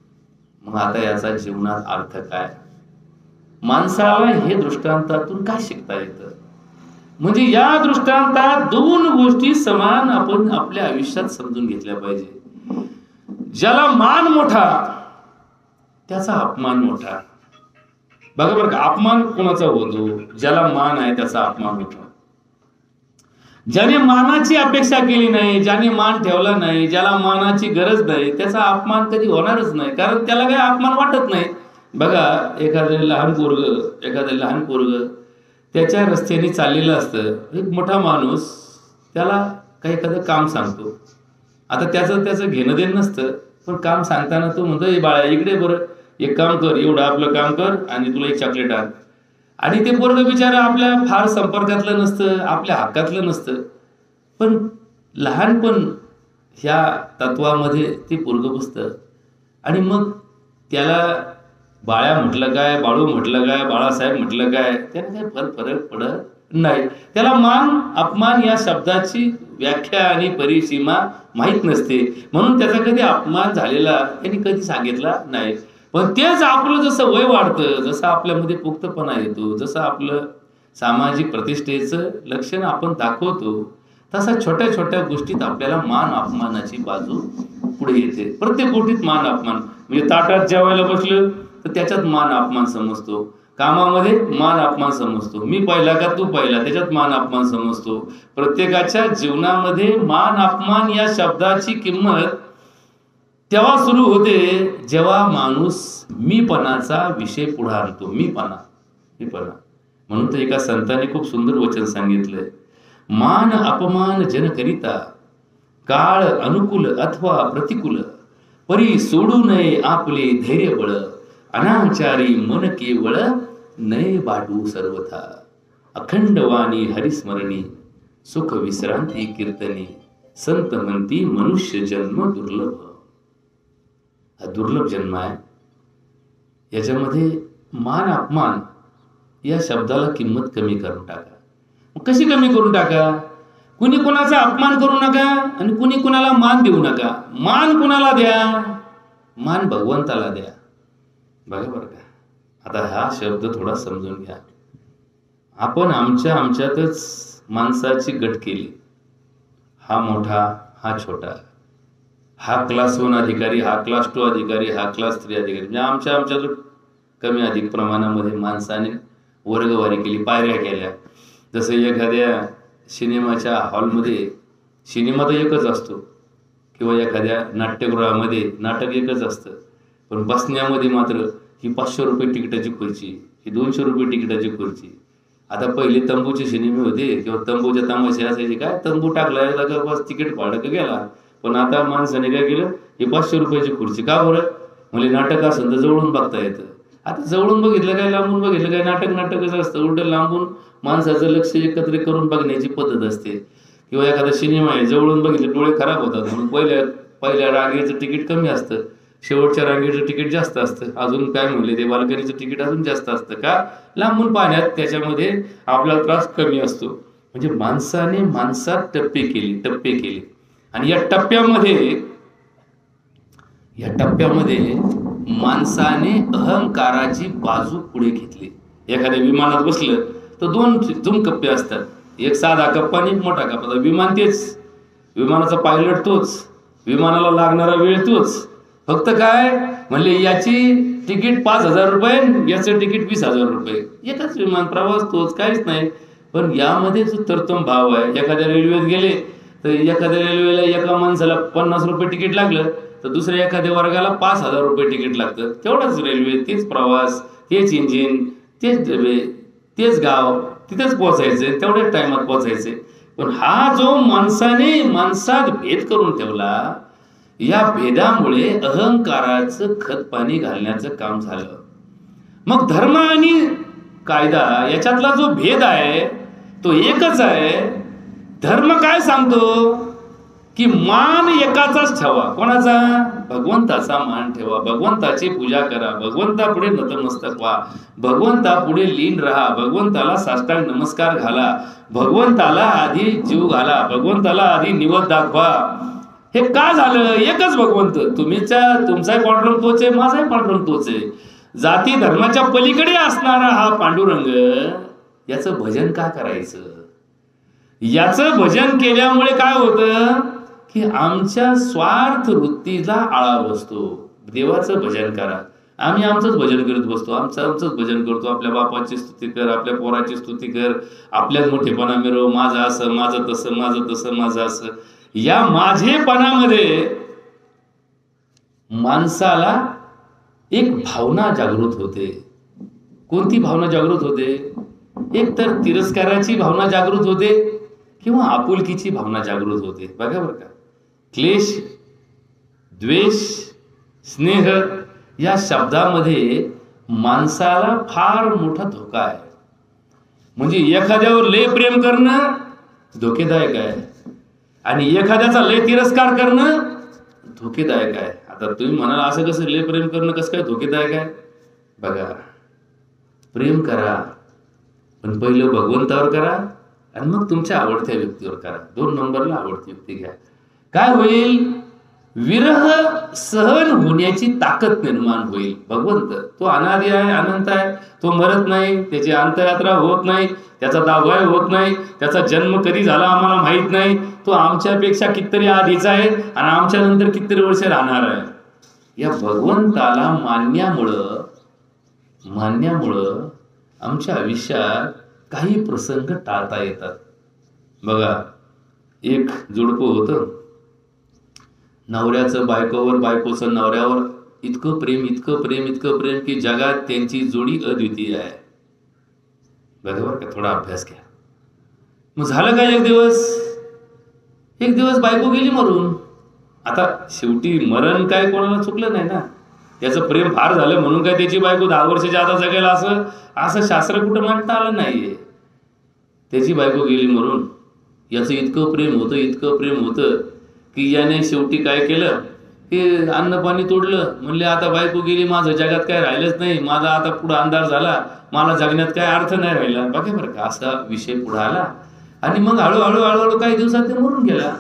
मग आता याचा जीवनात अर्थ काय? माणसाला हे दृष्टांतातून काय शिकता येतं? म्हणजे या दृष्टांतात दोन गोष्टी समान आपण आपल्या आयुष्यात समजून घेतल्या पाहिजे. ज्याला मान मोठा त्याचा अपमान मोठा. बघा बरं का अपमान कोणाचा होतो? ज्याला मान आहे त्याचा अपमान होतो. ज्याने मानाची अपेक्षा केली नाही ज्याने मान ठेवला नाही ज्याला मानाची गरज नाही त्याचा अपमान कधी होणारच नाही कारण त्याला काही अपमान वाटत नाही. बघा, एखादं लहान पोरग एखादं लहान पोरग त्याच्या रस्त्याने चाललेलं असतं. एक मोठा माणूस त्याला काही एखादं काम सांगतो. आता त्याचं त्याचं घेणं देणं नसतं, पण काम सांगताना तो म्हणतो, ए बाळा इकडे बरं, एक काम कर, एवढं आपलं काम कर आणि तुला एक चॉकलेट आण. आणि ते पोरग बिचारा आपल्या फार संपर्कातलं नसतं, आपल्या हक्कातलं नसतं, पण लहानपण ह्या तत्वामध्ये ते पोरग बसतं. आणि मग त्याला बाळ्या म्हटलं काय, बाळू म्हटलं काय, बाळासाहेब म्हटलं काय, त्याला काय फरक फरक पडत नाही. त्याला मान अपमान या शब्दाची व्याख्या आणि परिसीमा माहीत नसते, म्हणून त्याचा कधी अपमान झालेला त्यांनी कधी सांगितला नाही. पण तेच आपलं जसं वय वाढतं, जसं आपल्यामध्ये पुख्तपणा येतो, जसं आपलं सामाजिक प्रतिष्ठेचं लक्षण आपण दाखवतो, तसा छोट्या छोट्या गोष्टीत आपल्याला मान अपमानाची बाजू पुढे येते. प्रत्येक गोष्टीत मान अपमान, म्हणजे ताटात जेवायला बसलं तर त्याच्यात मान अपमान समजतो, कामामध्ये मान अपमान समजतो, मी पहिला का तू पहिला त्याच्यात मान अपमान समजतो. प्रत्येकाच्या जीवनामध्ये मान अपमान या शब्दाची किंमत तेव्हा सुरू होते जेव्हा माणूस मीपणाचा विषय पुढे आणतो. मीपणा मीपणा म्हणून तर एका संतांनी खूप सुंदर वचन सांगितलंय, मान अपमान जन करिता काळ अनुकूल अथवा प्रतिकूल, परी सोडू नये आपले धैर्य बळ, अनाचारी मन केवळ नये बाटू सर्वथा, अखंड वाणी हरिस्मरणी सुख विश्रांती कीर्तनी, संत म्हणती मनुष्य जन्म दुर्लभ. हा दुर्लभ जन्म आहे. याच्यामध्ये मान अपमान या शब्दाला किंमत कमी करून टाका. कशी कमी करून टाका? कुणी कुणाचा अपमान करू नका आणि कुणी कुणाला मान देऊ नका. मान कुणाला द्या? मान भगवंताला द्या. बघा बरं का, आता हा शब्द थोडा समजून घ्या. आपण आमच्या आमच्यातच माणसाची गट केली. हा मोठा, हा छोटा, हा क्लास वन अधिकारी, हा क्लास टू अधिकारी, हा क्लास थ्री अधिकारी, म्हणजे आमच्या आमच्यात कमी अधिक प्रमाणामध्ये माणसाने वर्गवारी केली, पायऱ्या केल्या. जसं एखाद्या सिनेमाच्या हॉलमध्ये सिनेमा तर एकच असतो किंवा एखाद्या नाट्यगृहामध्ये नाटक एकच असतं, पण बसण्यामध्ये मात्र ही पाचशे रुपये तिकिटाची खुर्ची, ही दोनशे रुपये तिकिटाची खुर्ची. आता पहिले तंबूचे सिनेमे होते किंवा तंबूच्या तमाशे असायचे, काय तंबू टाकला का बस तिकीट फाडक गेला. पण आता माणसाने काय केलं, ही पाचशे रुपयाची खुर्ची का बरं, म्हणजे नाटक असेल तर जवळून बघता येतं. आता जवळून बघितलं काय, लांबून बघितलं काय, नाटक नाटकच असतं. उलट लांबून माणसाचं लक्ष एकत्र करून बघण्याची पद्धत असते. किंवा एखादा सिनेमा आहे, जवळून बघितलं डोळे खराब होतात, म्हणून पहिल्या पहिल्या रांगेचं तिकीट कमी असतं, शेवटच्या रांगेचं तिकीट जास्त असतं. अजून काय म्हणले ते बाल्कनीचं तिकीट अजून जास्त असतं. का? लांबून पाहण्यात त्याच्यामध्ये आपला त्रास कमी असतो. म्हणजे माणसाने माणसात टप्पे केली टप्पे केले आणि या टप्प्यामध्ये या टप्प्यामध्ये माणसाने अहंकाराची बाजू पुढे घेतली. एखाद्या विमानात बसलं तर दोन दोन कप्पे असतात, एक साधा कप्पा आणि एक मोठा कप्पा. विमान तेच, विमानाचा पायलट तोच, विमानाला लागणारा वेळ तोच, फक्त काय म्हणले याची तिकीट पाच हजार रुपये, याचं तिकीट वीस हजार रुपये. एकच विमान, प्रवास तोच, काहीच नाही. पण यामध्ये जो तरतम भाव आहे, एखाद्या रेल्वेत गेले तर एखाद्या रेल्वेला एका माणसाला पन्नास रुपये तिकीट लागलं तर दुसऱ्या एखाद्या वर्गाला पाच हजार रुपये तिकीट लागतं. तेवढाच रेल्वे, तेच प्रवास, तेच इंजिन, तेच डबे, तेच गाव, तिथेच पोहोचायचे, तेवढ्याच टायमात पोहोचायचे. पण हा जो माणसाने माणसात भेद करून ठेवला, या भेदामुळे अहंकाराचं खत पाणी घालण्याचं काम झालं. मग धर्म आणि कायदा याच्यातला जो भेद आहे तो एकच आहे. धर्म काय सांगतो की मान एकाचाच ठेवा. कोणाचा? भगवंताचा मान ठेवा, भगवंताची पूजा करा, भगवंतापुढे नतमस्तक व्हा, भगवंतापुढे लीन राहा, भगवंताला साष्टांग नमस्कार घाला, भगवंताला आधी जीव घाला, भगवंताला आधी निवद दाखवा. हे का झालं? एकच भगवंत. तुम्हीच्या तुमचाही पांडुरंग तोच आहे, माझाही पांडुरंग तोच आहे. जाती धर्माच्या पलीकडे असणारा हा पांडुरंग, याचं भजन का करायचं? याचं भजन केल्यामुळे काय होतं की आमच्या स्वार्थ वृत्तीला आळा बसतो. देवाचं भजन करा, आम्ही आमचंच भजन करत बसतो, आमचं आमचंच भजन करतो. आपल्या बापाची स्तुती कर, आपल्या पोराची स्तुती कर, आपल्याच मोठेपणा मिरव, माझं असं, माझं तसं, माझं तसं, माझं असं. या माझेपणामध्ये माणसाला एक भावना जागृत होते. कोणती भावना जागृत होते? एक तर तिरस्काराची भावना जागृत होते किंवा आपुलकीची भावना जागृत होते. बघा बरं का, क्लेश, द्वेष, स्नेह या शब्दामध्ये माणसाला फार मोठा धोका आहे. म्हणजे एखाद्यावर लय प्रेम करणं धोकेदायक आहे आणि एखाद्याचा लय तिरस्कार करणं धोकेदायक आहे. आता तुम्ही म्हणाल असं कसं लय प्रेम करणं कसं काय धोकेदायक आहे? बघा, प्रेम करा पण पहिलं भगवंतावर करा आणि मग तुमच्या आवडत्या व्यक्तीवर करा. दोन नंबरला आवडती व्यक्ती घ्या. काय होईल? विरह सहन होण्याची ताकद निर्माण होईल. भगवंत तो अनादि आहे, अनंत आहे, तो मरत नाही, त्याची अंतयात्रा होत नाही, त्याचा दावाय होत नाही, त्याचा जन्म कधी झाला आम्हाला माहित नाही, तो आमच्यापेक्षा कितीतरी आधीचा आहे आणि आमच्या नंतर कितीतरी वर्ष राहणार आहे. या भगवंताला मानण्यामुळं मानण्यामुळं आमच्या आयुष्यात काही प्रसंग टाळता येतात. बघा, एक जोडपं होतं, नवऱ्याचं बायकोवर, बायकोचं नवऱ्यावर इतकं प्रेम इतकं प्रेम इतकं प्रेम की जगात त्यांची जोडी अद्वितीय आहे. बरोबर का? थोडा अभ्यास घ्या. मग झालं काय, एक दिवस एक दिवस बायको गेली मरून. आता शेवटी मरण काय कोणाला चुकलं नाही ना, त्याचं प्रेम फार झालं म्हणून काय त्याची बायको दहा वर्षाच्या आता जगेल असं असं शास्त्र कुठं मांडता आलं नाहीये. त्याची बायको गेली मरून. याचं इतकं प्रेम होतं इतकं प्रेम होतं की याने शेवटी काय केलं की अन्न पाणी तोडलं. म्हणले आता बायको गेली, माझं जगात काय राहिलंच नाही, माझा आता पुढं अंधार झाला, मला जगण्यात काय अर्थ नाही राहिला. बघा बरं का, असा विषय पुढे आला आणि मग हळूहळू हळूहळू काही दिवसात ते मरून गेला.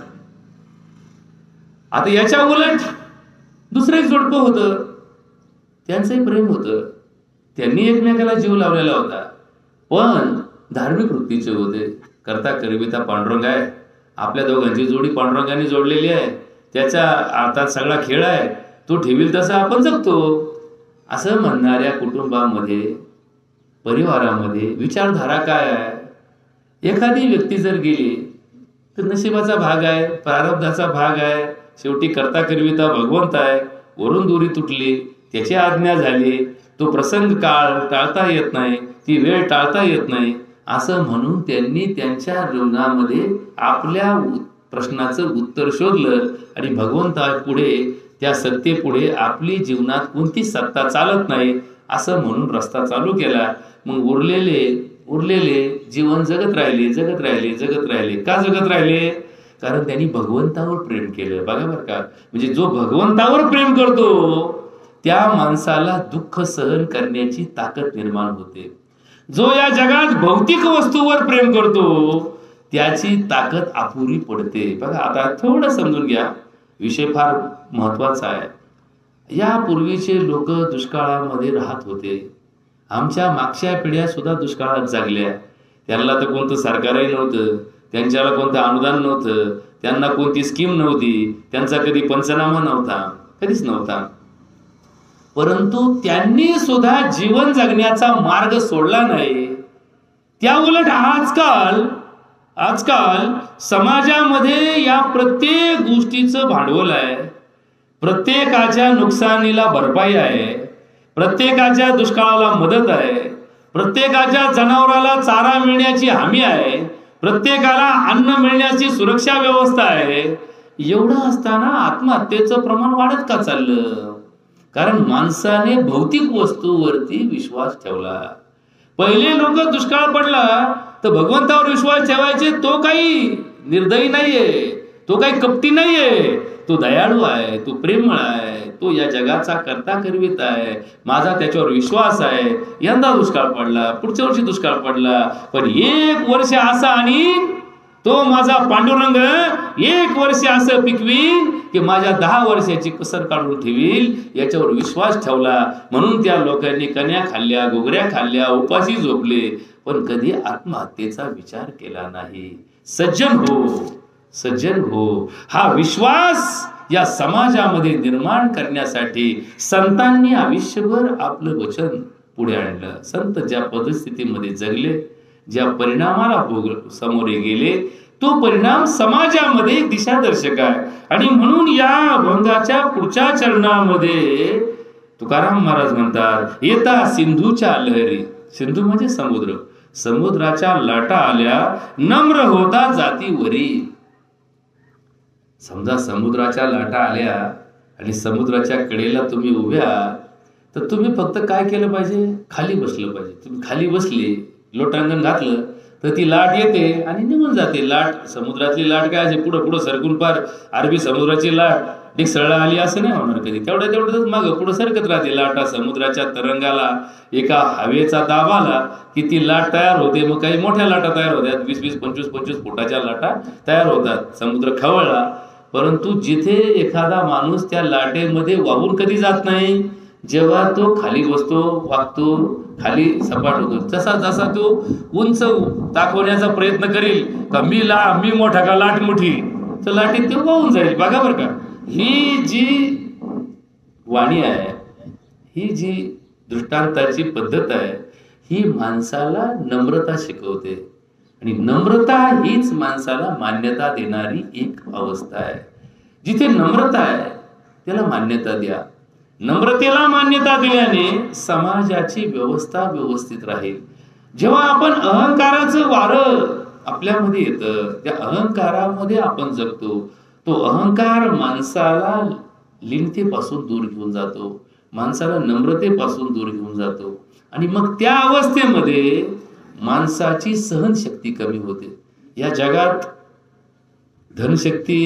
आता याच्या उलट दुसरं एक जोडपं होतं, त्यांचंही प्रेम होतं, त्यांनी एकमेकाला जीव लावलेला होता, पण धार्मिक वृत्तीचे होते. करता करविता पांडुरंग आहे, आपल्या दोघांची जोडी पांडुरंगाने जोडलेली आहे, त्याचा आता सगळा खेळ आहे, तो ठेवील तसं आपण जगतो असं म्हणणाऱ्या कुटुंबामध्ये, परिवारामध्ये विचारधारा काय आहे? एखादी व्यक्ती जर गेली तर नशिबाचा भाग आहे, प्रारब्धाचा भाग आहे, शेवटी करता करविता भगवंत आहे, वरून दोरी तुटली, त्याची आज्ञा झाली, तो प्रसंग काळ टाळता येत नाही, ती वेळ टाळता येत नाही, असं म्हणून त्यांनी त्यांच्या जीवनामध्ये आपल्या प्रश्नाचं उत्तर शोधलं आणि भगवंता पुढे, त्या सत्तेपुढे आपली जीवनात कोणतीच सत्ता चालत नाही असं म्हणून रस्ता चालू केला. मग उरलेले उरलेले जीवन जगत राहिले जगत राहिले जगत राहिले. का जगत राहिले? कारण त्यांनी भगवंतावर प्रेम केलं. बघा बरं का, म्हणजे जो भगवंतावर प्रेम करतो त्या माणसाला दुःख सहन करण्याची ताकद निर्माण होते. जो या जगात भौतिक वस्तूवर प्रेम करतो त्याची ताकद अपुरी पडते. बघा, आता थोडं समजून घ्या, विषय फार महत्वाचा आहे. या पूर्वीचे लोक दुष्काळामध्ये राहत होते. आमच्या मागच्या पिढ्या सुद्धा दुष्काळात जागल्या. त्यांना तर कोणतं सरकारही नव्हतं, त्यांच्याला कोणतं अनुदान नव्हतं, त्यांना कोणती स्कीम नव्हती, त्यांचा कधी पंचनामा नव्हता, कधीच नव्हता. परंतु त्यांनी सुद्धा जीवन जगण्याचा मार्ग सोडला नाही. त्या उलट आजकाल आजकाल समाजामध्ये या प्रत्येक गोष्टीचं भांडवल आहे, प्रत्येकाच्या नुकसानीला भरपाई आहे, प्रत्येकाच्या दुष्काळाला मदत आहे, प्रत्येकाच्या जनावराला चारा मिळण्याची हमी आहे, प्रत्येकाला अन्न मिळण्याची सुरक्षा व्यवस्था आहे. एवढं असताना आत्महत्येचं प्रमाण वाढत का चाललं? कारण माणसाने भौतिक वस्तूवरती विश्वास ठेवला. पहिले लोक दुष्काळ पडला तर भगवंतावर विश्वास ठेवायचे. तो काही निर्दयी नाहीये, तो काही कपटी नाहीये, तो दयाळू आहे, तो प्रेमळ आहे, तो या जगाचा करता करविता आहे, माझा त्याच्यावर विश्वास आहे. यंदा दुष्काळ पडला, पुढच्या वर्षी दुष्काळ पडला, पण एक वर्ष असा आणि तो माझा पांडुरंग एक वर्ष असं पिकवीन की माझ्या दहा वर्षाची कसर काढून ठेवील, याच्यावर विश्वास ठेवला. म्हणून त्या लोकांनी कन्या खाल्ल्या, घुगऱ्या खाल्ल्या, उपाशी झोपले, पण कधी आत्महत्येचा विचार केला नाही. सज्जन हो, सज्जन हो, हा विश्वास या समाजामध्ये निर्माण करण्यासाठी संतांनी आयुष्यभर आपलं वचन पुढे आणलं. संत ज्या परिस्थितीमध्ये जगले, ज्या परिणामाला समोरे गेले, तो परिणाम समाजामध्ये एक दिशादर्शक आहे. आणि म्हणून या अभंगाच्या पुढच्या चरणामध्ये तुकाराम महाराज म्हणतात, येता सिंधूच्या लहरी, सिंधू म्हणजे समुद्र, समुद्राच्या लाटा आल्या नम्र होता जातीवरी. समजा समुद्राच्या लाटा आल्या आणि समुद्राच्या कडेला तुम्ही उभ्या, तर तुम्ही फक्त काय केलं पाहिजे, खाली बसलं पाहिजे. तुम्ही खाली बसले, लोटांगण घातलं, तर ती लाट येते आणि निघून जाते. लाट, समुद्रातली लाट काय असे पुढं पुढं सरकून पार अरबी समुद्राची लाट डिसळा आली असं नाही होणार कधी. तेवढ्या तेवढंच मागं पुढं सरकत राहते लाटा. समुद्राच्या तरंगाला एका हवेचा दाब आला की ती लाट तयार होते. मग काही मोठ्या लाटा तयार होतात, वीस वीस पंचवीस पंचवीस फुटाच्या लाटा तयार होतात. समुद्र खवळला, परंतु जिथे एखादा माणूस त्या लाटेमध्ये वाहून कधी जात नाही, जेव्हा तो खाली बसतो, वागतो, खाली सपाट होतो. जसा जसा तो उंच दाखवण्याचा प्रयत्न करेल का मी ला मी मोठा का लाट मोठी, तर लाटीत ते वाहून जाईल. बघा बरं का, ही जी वाणी आहे, ही जी दृष्टांताची पद्धत आहे, ही माणसाला नम्रता शिकवते. आणि नम्रता हीच माणसाला मान्यता देणारी एक अवस्था आहे. जिथे नम्रता आहे त्याला मान्यता द्या. नम्रतेला मान्यता दिल्याने समाजाची व्यवस्था व्यवस्थित राहील. जेव्हा आपण अहंकाराचं वारं आपल्यामध्ये येतं, त्या अहंकारामध्ये आपण जगतो, तो अहंकार माणसाला लीनतेपासून दूर घेऊन जातो, माणसाला नम्रतेपासून दूर घेऊन जातो. आणि मग त्या अवस्थेमध्ये माणसाची सहनशक्ती कमी होते. या जगात धनशक्ती,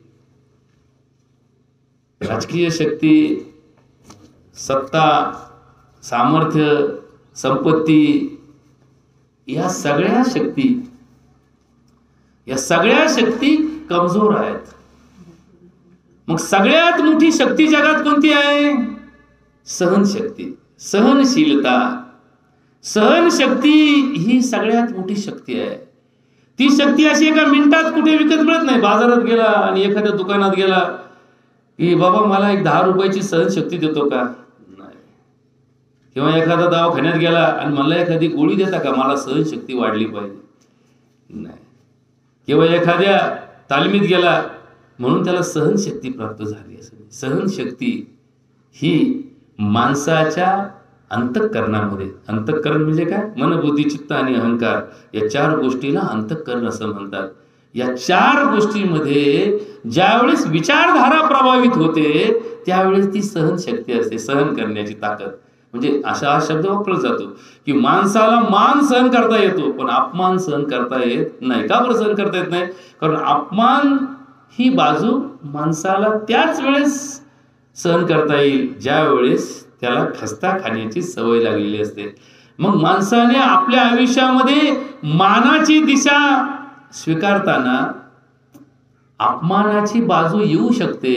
राजकीय शक्ती, सत्ता, सामर्थ्य, संपत्ती, या सगळ्या शक्ती या सगळ्या शक्ती कमजोर आहेत. मग सगळ्यात मोठी शक्ती जगात कोणती आहे? सहनशक्ती, सहनशीलता. सहनशक्ती ही सगळ्यात मोठी शक्ती आहे. ती शक्ती अशी एका मिनिटात कुठे विकत मिळत नाही. बाजारात गेला आणि एखाद्या दुकानात गेला की बाबा मला एक दहा रुपयाची सहनशक्ती देतो का? नाही. किंवा एखादा दवाखान्यात गेला आणि मला एखादी गोळी देता का, मला सहनशक्ती वाढली पाहिजे? नाही. किंवा एखाद्या तालमीत गेला म्हणून त्याला सहनशक्ती प्राप्त झाली असं. सहनशक्ती ही माणसाच्या अंतःकरणामध्ये, अंतःकरण म्हणजे काय, मन, बुद्धी, चित्त आणि अहंकार, या चार गोष्टीला अंतःकरण असं म्हणतात. या चार गोष्टींमध्ये ज्यावेळेस विचारधारा प्रभावित होते त्यावेळेस ती सहनशक्ती असते, सहन करण्याची ताकद. म्हणजे असा हा शब्द वापरला जातो की माणसाला मान सहन करता येतो पण अपमान सहन करता येत नाही. का बरं सहन करता येत नाही? कारण अपमान ही बाजू माणसाला त्याच वेळेस सहन करता येईल ज्या वेळेस त्याला खस्ता खाण्याची सवय लागलेली असते. मग माणसाने आपल्या आयुष्यामध्ये मानाची दिशा स्वीकारताना अपमानाची बाजू येऊ शकते.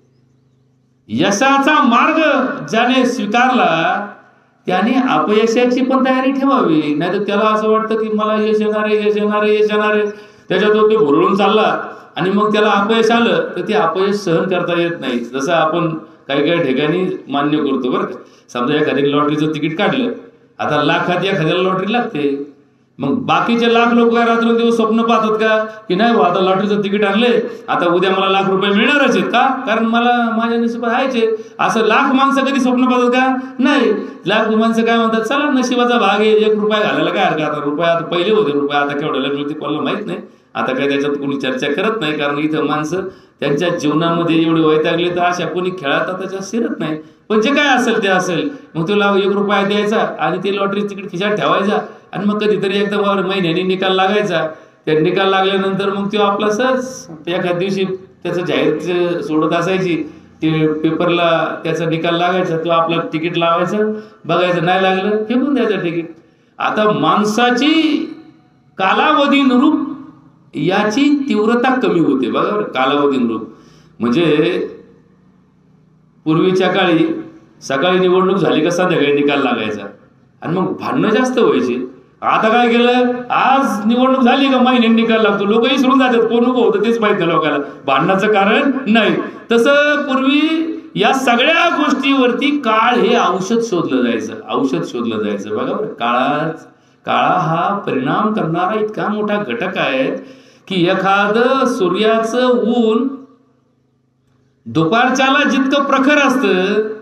यशाचा मार्ग ज्याने स्वीकारला त्याने अपयशाची पण तयारी ठेवावी. नाहीतर त्याला असं वाटतं की मला यश येणार आहे, यश येणार आहे, यश येणार आहे, त्याच्यात ते भुरळून चालला आणि मग त्याला अपयश आलं तर ते अपयश सहन करता येत नाही. जसं आपण काही काही ठिकाणी मान्य करतो बरं का. समजा एखाद्या लॉटरीचं तिकीट काढलं, आता लाखात एखाद्याला लॉटरी लागते. मग बाकीचे लाख लोक काय रात्र दिवस स्वप्न पाहतात का की नाही आता लॉटरीचं तिकीट आणले, आता उद्या मला लाख रुपये मिळणारच आहेत का, कारण मला माझ्या नशिबात आहेचे. असं लाख माणसं कधी स्वप्न पाहतात का? नाही. लाख माणसं काय म्हणतात, चला नशिबाचा भाग आहे, एक रुपया घालायला काय हरकत. आता रुपये आता पहिले होते, रुपये आता केवढ्याला मिळते कोणाला माहित नाही. आता काय त्याच्यात कोणी चर्चा करत नाही, कारण इथं माणसं त्यांच्या जीवनामध्ये एवढे वैतागले तर अशा कोणी खेळात त्याच्यात शिरत नाही. पण जे काय असेल ते असेल. मग तुला एक रुपया द्यायचा आणि ते लॉटरी तिकीट खिशात ठेवायचा आणि मग कधीतरी एकदा महिन्याने निकाल लागायचा. त्या निकाल लागल्यानंतर मग तो आपला सहज एखाद्या दिवशी त्याचं जाहीर सोडत असायची, ते पेपरला त्याचा निकाल लागायचा, तो आपला तिकीट लावायचं, बघायचं, नाही लागलं फेकून द्यायचं तिकीट. आता माणसाची कालावधीनुरूप याची तीव्रता कमी होते. बघा कालावधीनुरूप म्हणजे पूर्वीच्या काळी सकाळी निवडणूक झाली का संध्याकाळी निकाल लागायचा आणि मग भांडणं जास्त व्हायची. आता काय केलं, आज निवडणूक झाली का महिन्याने निकाल लागतो, लोकही सोडून जातात, कोण उभं होतं तेच माहित नाही लोकांना, भांडणाचं कारण नाही. तसं पूर्वी या सगळ्या गोष्टीवरती काळ हे औषध शोधलं जायचं, औषध शोधलं जायचं. बघा बरं, काळाच काळा हा परिणाम करणारा इतका मोठा घटक आहे की एखादं सूर्याचं ऊन दुपारच्याला जितकं प्रखर असतं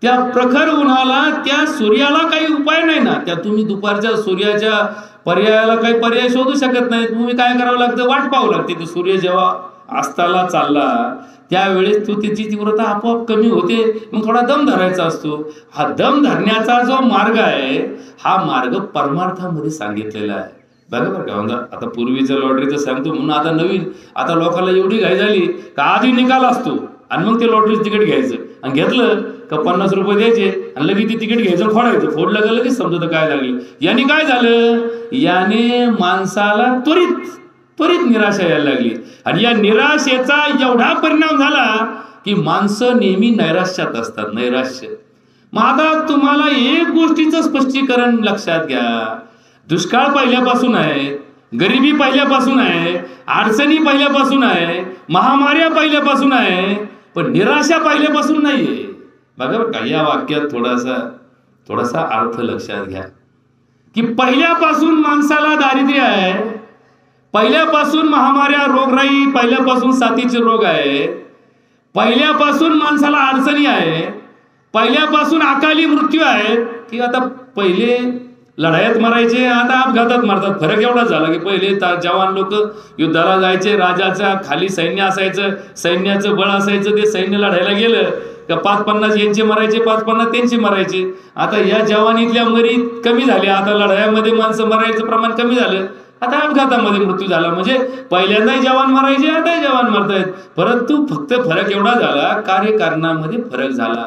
त्या प्रखर उन्हाला, त्या सूर्याला काही उपाय नाही ना. त्या तुम्ही दुपारच्या सूर्याच्या पर्यायाला काही पर्याय शोधू शकत नाही. तुम्ही काय करावं लागतं, वाट पाहावं लागते. तो सूर्य जेव्हा अस्ताला चालला त्यावेळेस तो त्याची तीव्रता आपोआप कमी होते. मग थोडा दम धरायचा असतो. हा दम धरण्याचा जो मार्ग आहे हा मार्ग परमार्थामध्ये सांगितलेला आहे. बघा बरं का, म्हणजे आता पूर्वीच्या लॉटरीचं सांगतो म्हणून आता नवीन आता लोकांना एवढी घाई झाली का आधी निकाल असतो आणि मग ते लॉटरीचं तिकीट घ्यायचं आणि घेतलं का पन्नास रुपये द्यायचे आणि लगेच ते तिकीट घ्यायचं खोडायचं. फोडलं का लगेच समजतं काय लागलं. याने काय झालं, याने माणसाला त्वरित त्वरित निराशा यायला लागली आणि या निराशेचा एवढा परिणाम झाला की माणसं नेहमी नैराश्यात असतात. नैराश्य. मग आता तुम्हाला एक गोष्टीचं स्पष्टीकरण लक्षात घ्या. दुष्काळ पहिल्यापासून आहे, गरिबी पहिल्यापासून आहे, अडचणी पहिल्यापासून आहे, महामार्या पहिल्यापासून आहे, पण निराशा पहिल्यापासून नाहीये. बघा बरं का, या वाक्यात थोडासा थोडासा अर्थ लक्षात घ्या की पहिल्यापासून माणसाला दारिद्र्य आहे, पहिल्यापासून महामार्या रोगराई, पहिल्यापासून साथीचे रोग आहे, पहिल्यापासून माणसाला अडचणी आहे, पहिल्यापासून अकाली मृत्यू आहे. की आता पहिले लढाईत मारायचे, आता अपघातात मारतात. फरक एवढाच झाला की पहिले जवान लोक युद्धाला जायचे, राजाच्या खाली सैन्य असायचं, सैन्याचं बळ असायचं, ते सैन्य लढायला गेलं का पाच पन्नास यांचे मारायचे, पाच पन्नास त्यांचे मारायचे. आता या जवानीतल्या मरी कमी झाल्या, आता लढाईमध्ये माणसं मरायचं प्रमाण कमी झालं, आता अपघातामध्ये मृत्यू झाला. म्हणजे पहिल्यांदाही जवान मारायचे, आताही जवान मारतायत. परंतु फक्त फरक एवढा झाला, कार्यकारणामध्ये फरक झाला.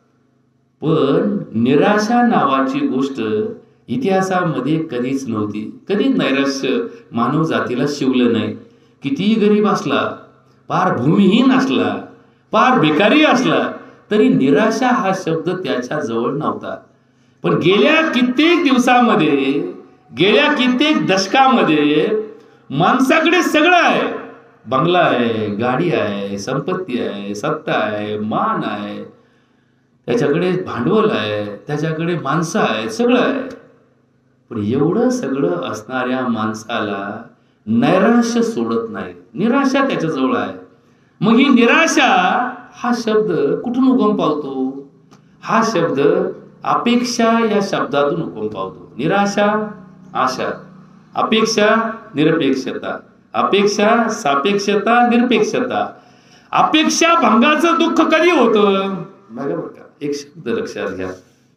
पण निराशा नावाची गोष्ट इतिहासामध्ये कधीच नव्हती. कधीच नैराश्य मानव जातीला शिवलं नाही. कितीही गरीब असला, पार भूमिहीन असला, पार भिकारी असला, तरी निराशा हा शब्द त्याच्या जवळ नव्हता. पण गेल्या कित्येक दिवसामध्ये, गेल्या कित्येक दशकामध्ये माणसाकडे सगळं आहे. बंगला आहे, गाडी आहे, संपत्ती आहे, सत्ता आहे, मान आहे, त्याच्याकडे भांडवल आहे, त्याच्याकडे माणसं आहेत, सगळं आहे. पण एवढं सगळं असणाऱ्या माणसाला नैराश्य सोडत नाही. निराशा त्याच्याजवळ आहे. मग ही निराशा हा शब्द कुठून उगम पावतो? हा शब्द अपेक्षा या शब्दातून उगम पावतो. निराशा, आशा, अपेक्षा, निरपेक्षता, अपेक्षा, सापेक्षता, निरपेक्षता. अपेक्षा भंगाचं दुःख कधी होतं? बघा बरं का, एक शब्द लक्षात घ्या.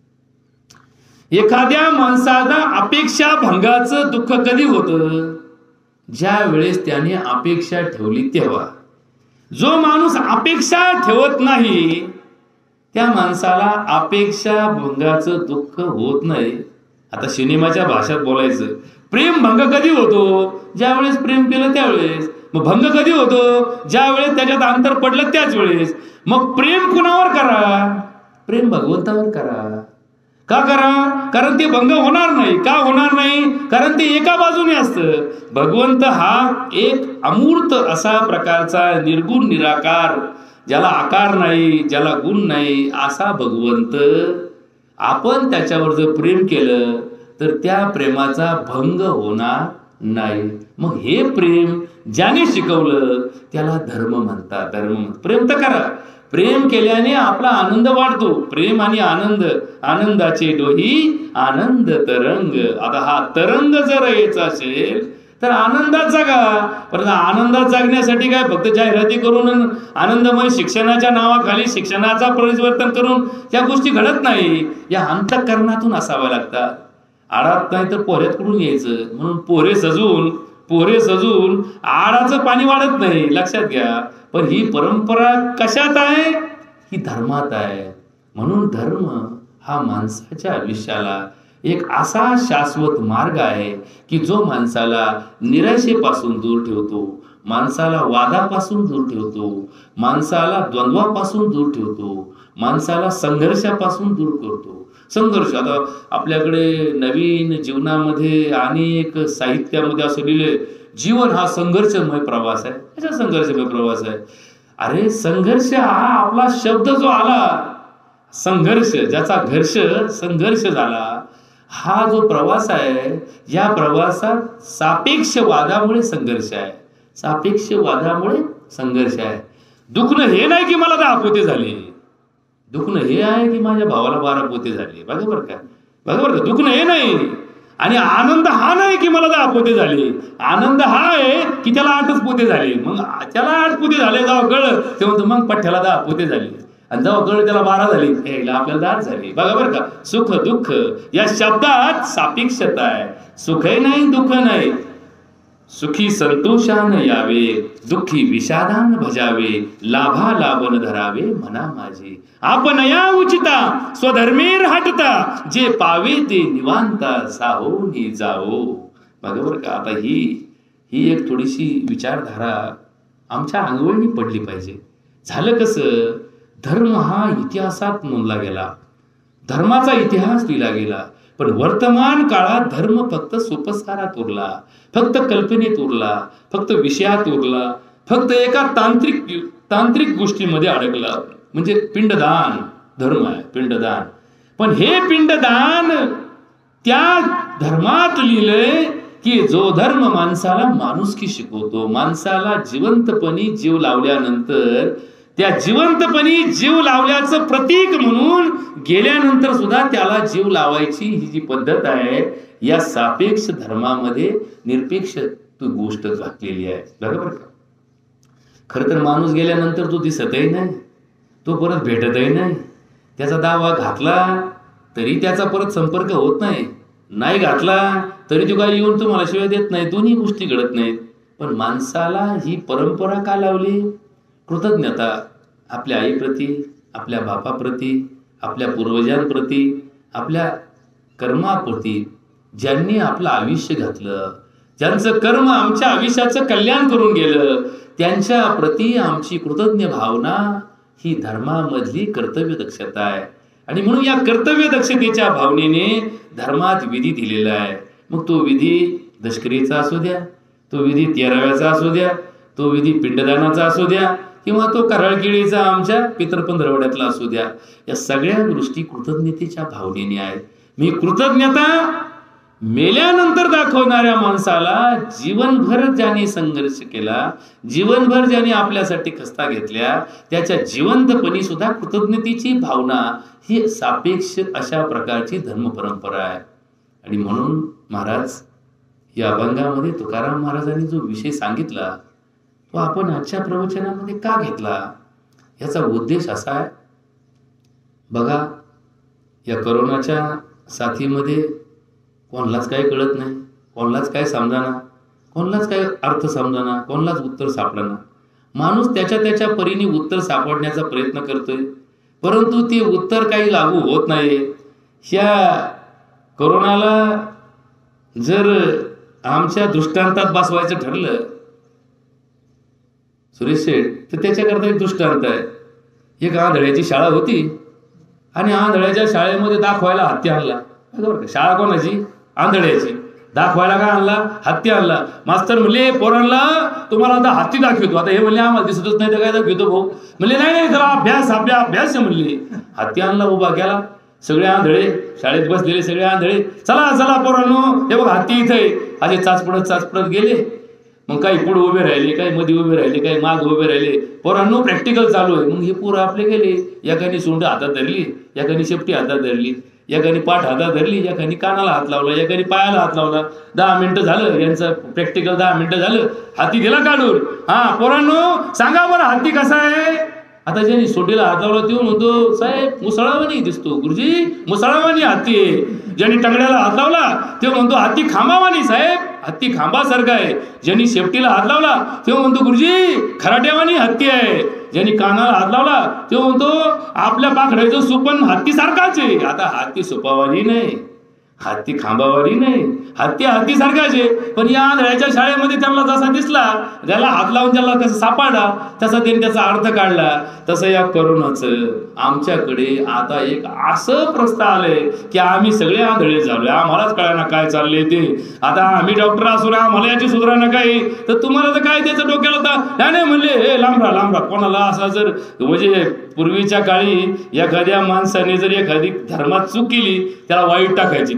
एखाद्या माणसाला अपेक्षा भंगाचं दुःख कधी होतं? ज्या वेळेस त्याने अपेक्षा ठेवली तेव्हा. जो माणूस अपेक्षा ठेवत नाही त्या माणसाला अपेक्षा भंगाचं दुःख होत नाही. आता सिनेमाच्या भाषेत बोलायचं, प्रेम भंग कधी होतो? ज्या वेळेस प्रेम केलं त्यावेळेस. मग भंग कधी होतो? ज्या वेळेस त्याच्यात अंतर पडलं त्याच वेळेस. मग प्रेम कुणावर करा? प्रेम भगवंतावर करा. का करा? कारण ते भंग होणार नाही. का होणार नाही? कारण ते एका बाजूने असतं. भगवंत हा एक अमूर्त असा प्रकारचा निर्गुण निराकार, ज्याला आकार नाही, ज्याला गुण नाही, असा भगवंत. आपण त्याच्यावर जर प्रेम केलं तर त्या प्रेमाचा भंग होणार नाही. मग हे प्रेम ज्याने शिकवलं त्याला धर्म म्हणतात. धर्म प्रेम तर करा. प्रेम केल्याने आपला आनंद वाढतो. प्रेम आणि आनंद, आनंदाचे डोही आनंद तरंग. आता हा तरंग जर यायचा असेल तर आनंदात जागा. परंतु आनंदात जागण्यासाठी काय फक्त जाहिराती करून आनंदमय शिक्षणाच्या नावाखाली शिक्षणाचा परिवर्तन करून त्या गोष्टी घडत नाही. या अंतःकरणातून असाव्या लागतात. आडात नाही तर पोऱ्यात कुठून यायचं? म्हणून पोरे सजून पोरे सजून आडाचं पाणी वाढत नाही. लक्षात घ्या. पण ही परंपरा कशात आहे? ही धर्मात आहे. म्हणून धर्म हा माणसाच्या आयुष्याला एक असा शाश्वत मार्ग आहे की जो माणसाला निराशेपासून दूर ठेवतो, माणसाला वादापासून दूर ठेवतो, माणसाला द्वंद्वापासून दूर ठेवतो, माणसाला संघर्षापासून दूर करतो. संघर्ष, आता आपल्याकडे नवीन जीवनामध्ये अनेक साहित्यामध्ये असं लिहिलंय, जीवन हा संघर्षमय प्रवास आहे. कशा संघर्षमय प्रवास आहे? अरे संघर्ष हा आपला शब्द जो आला, संघर्ष, ज्याचा घर्ष संघर्ष झाला, हा जो प्रवास आहे, या प्रवासात सापेक्ष वादामुळे संघर्ष आहे. सापेक्ष वादामुळे संघर्ष आहे. दुखणं हे नाही की मला तर आपुते झाले. दुखणं हे आहे की माझ्या भावाला बारा पोते झाले, बघा बरं का, बघा बरं का, दुखणं हे नाही. आणि आनंद हा नाही की मला दहा पोते झाले, आनंद हा आहे की त्याला आठच पोते झाले. मग त्याला आठ पोते झाले जेव्हा कळलं ते म्हणतो मग पठ्ठ्याला दहा पोते झाले, आणि जेव्हा कळलं त्याला बारा झाली, यायला आपल्याला दहा झाली. बघा बरं का, सुख दुःख या शब्दात सापेक्षता आहे. सुखही नाही दुःख नाही. सुखी संतोषान यावे, दुःखी विषादान भजावे, लाभा लाभन धरावे मना माझे. आपण या उचिता स्वधर्मेर हटता, जे पावे ते निवांता साहोनी जाओ. बघा बरं का, आता ही ही एक थोडीशी विचारधारा आमच्या अंगवळणी पडली पाहिजे. झालं कसं, धर्म हा इतिहासात नोंदला गेला, धर्माचा इतिहास लिहिला गेला, पण वर्तमान काळात धर्म फक्त सोपस्कारात उरला, फक्त कल्पनेत उरला, फक्त विषयात उरला, फक्त एका तांत्रिक तांत्रिक गोष्टीमध्ये अडकला, म्हणजे पिंडदान धर्म आहे, पिंडदान. पण हे पिंडदान त्या धर्मात लिहिलंय की जो धर्म माणसाला माणुसकी शिकवतो, माणसाला जिवंतपणी जीव लावल्यानंतर त्या जिवंतपणी जीव लावल्याचं प्रतीक म्हणून गेल्यानंतर सुद्धा त्याला जीव लावायची ही जी पद्धत आहे, या सापेक्ष धर्मामध्ये निरपेक्ष तू गोष्ट घातलेली आहे. बरोबर का. खर तर माणूस गेल्यानंतर तो दिसतही नाही, तो परत भेटतही नाही. त्याचा दावा घातला तरी त्याचा परत संपर्क होत नाही, नाही घातला तरी तो काही येऊन तुम्हाला शिवाय देत नाही. दोन्ही गोष्टी घडत नाहीत. पण माणसाला ही परंपरा का लावली? कृतज्ञता आपल्या आईप्रती, आपल्या बापाप्रती, आपल्या पूर्वजांप्रती, आपल्या कर्माप्रती, ज्यांनी आपलं आयुष्य घातलं, ज्यांचं कर्म आमच्या आयुष्याचं कल्याण करून गेलं, त्यांच्या प्रती आमची कृतज्ञ भावना ही धर्मामधली कर्तव्य दक्षता आहे. आणि म्हणून या कर्तव्य दक्षतेच्या भावनेने धर्मात विधी दिलेला आहे. मग तो विधी दशकरीचा असू द्या, तो विधी तेराव्याचा असू द्या, तो विधी पिंडदानाचा असू द्या, किंवा तो कराळकिळीचा आमच्या पितरपंधरवड्यातला असू द्या, या सगळ्या गोष्टी कृतज्ञतेच्या भावनेने आहेत. मी कृतज्ञता मेल्यानंतर दाखवणाऱ्या माणसाला जीवनभर ज्याने संघर्ष केला, जीवनभर ज्याने आपल्यासाठी कष्टा घेतल्या, त्याच्या जिवंतपणी सुद्धा कृतज्ञतेची भावना ही सापेक्ष अशा प्रकारची धर्म परंपरा आहे. आणि म्हणून महाराज या अभंगामध्ये तुकाराम महाराजांनी जो विषय सांगितला तो आपण आजच्या प्रवचनामध्ये का घेतला, याचा उद्देश असा आहे. बघा, या करोनाच्या साथीमध्ये कोणालाच काही कळत नाही, कोणालाच काय समजाना, कोणालाच काय अर्थ समजाना, कोणालाच उत्तर सापडना. माणूस त्याच्या त्याच्या परीने उत्तर सापडण्याचा प्रयत्न करतोय, परंतु ते उत्तर काही लागू होत नाही. ह्या करोनाला जर आमच्या दृष्टांतात बसवायचं ठरलं सुरेश शेठ, तर त्याच्याकरता एक दृष्टांत आहे. एक आंधळ्याची शाळा होती आणि आंधळ्याच्या शाळेमध्ये दाखवायला हत्ती आणला. बरोबर का, शाळा कोणाची? आंधळ्याची. दाखवायला काय आणला? हत्ती आणला. मास्तर म्हणले पोरांना तुम्हाला आता हत्ती दाखवतो. आता हे म्हणले आम्हाला दिसतच नाही तर काय दाखवतो भाऊ? म्हणले नाही नाही, जरा अभ्यास अभ्यास अभ्यास म्हणले. हत्ती आणला, उभा केला. सगळे आंधळे शाळेत बसलेले सगळे आंधळे, चला चला पोरांनो, हे बघ हत्ती इथे. असे चाचपडत चाचपडत गेले. मग काही पुढे उभे राहिले, काही मध्ये उभे राहिले, काही माग उभे राहिले. पोरांनो प्रॅक्टिकल चालू आहे. मग हे पोरं आपले गेले. एकाने सोंड हातात धरली, एकाने शेपटी हातात धरली, एकाने पाठ हातात धरली, एकाने कानाला हात लावला, एकाने पायाला हात लावला. दहा मिनिटं झालं यांचं प्रॅक्टिकल, दहा मिनिटं झालं, हाती दिला काढून. हा पोरांनो सांगा बरं हत्ती कसा आहे? आता ज्यांनी सोंडीला हात लावला तो म्हणतो साहेब मुसळावानी दिसतो. गुरुजी मुसळावानी हत्ती आहे. ज्यांनी टंगड्याला हात लावला तो म्हणतो हत्ती खांबावानी साहेब, हत्ती खांबासारखा आहे. ज्यांनी शेपटीला हात लावला तो म्हणतो गुरुजी खराट्यावानी हत्ती आहे. ज्यांनी कानाला हात लावला तो म्हणतो आपल्या पाखडाचं सुपन हत्ती सारखाच आहे. आता हत्ती सुपावानी नाही, हत्ती खांबावानी नाही, हत्ती हत्ती सारखाच आहे. पण या आंधळ्याच्या शाळेमध्ये त्यांना जसा दिसला, ज्याला हात लावून त्याला कसं सापडला, तसा त्यांनी त्याचा अर्थ काढला. तसं या करोनाचं आमच्याकडे आता एक असं प्रस्ताव आलंय की आम्ही सगळे आंधळे झालोय, आम्हालाच कळना काय चाललंय ते. आता आम्ही डॉक्टर असून आम्हाला याची सुधारणा काही, तर तुम्हाला तर काय त्याचं डोक्याला होता नाही म्हणले हे लांबरा लांबरा. कोणाला असा जर म्हणजे पूर्वीच्या काळी एखाद्या माणसाने जर एखादी धर्मात चूक केली त्याला वाईट टाकायची,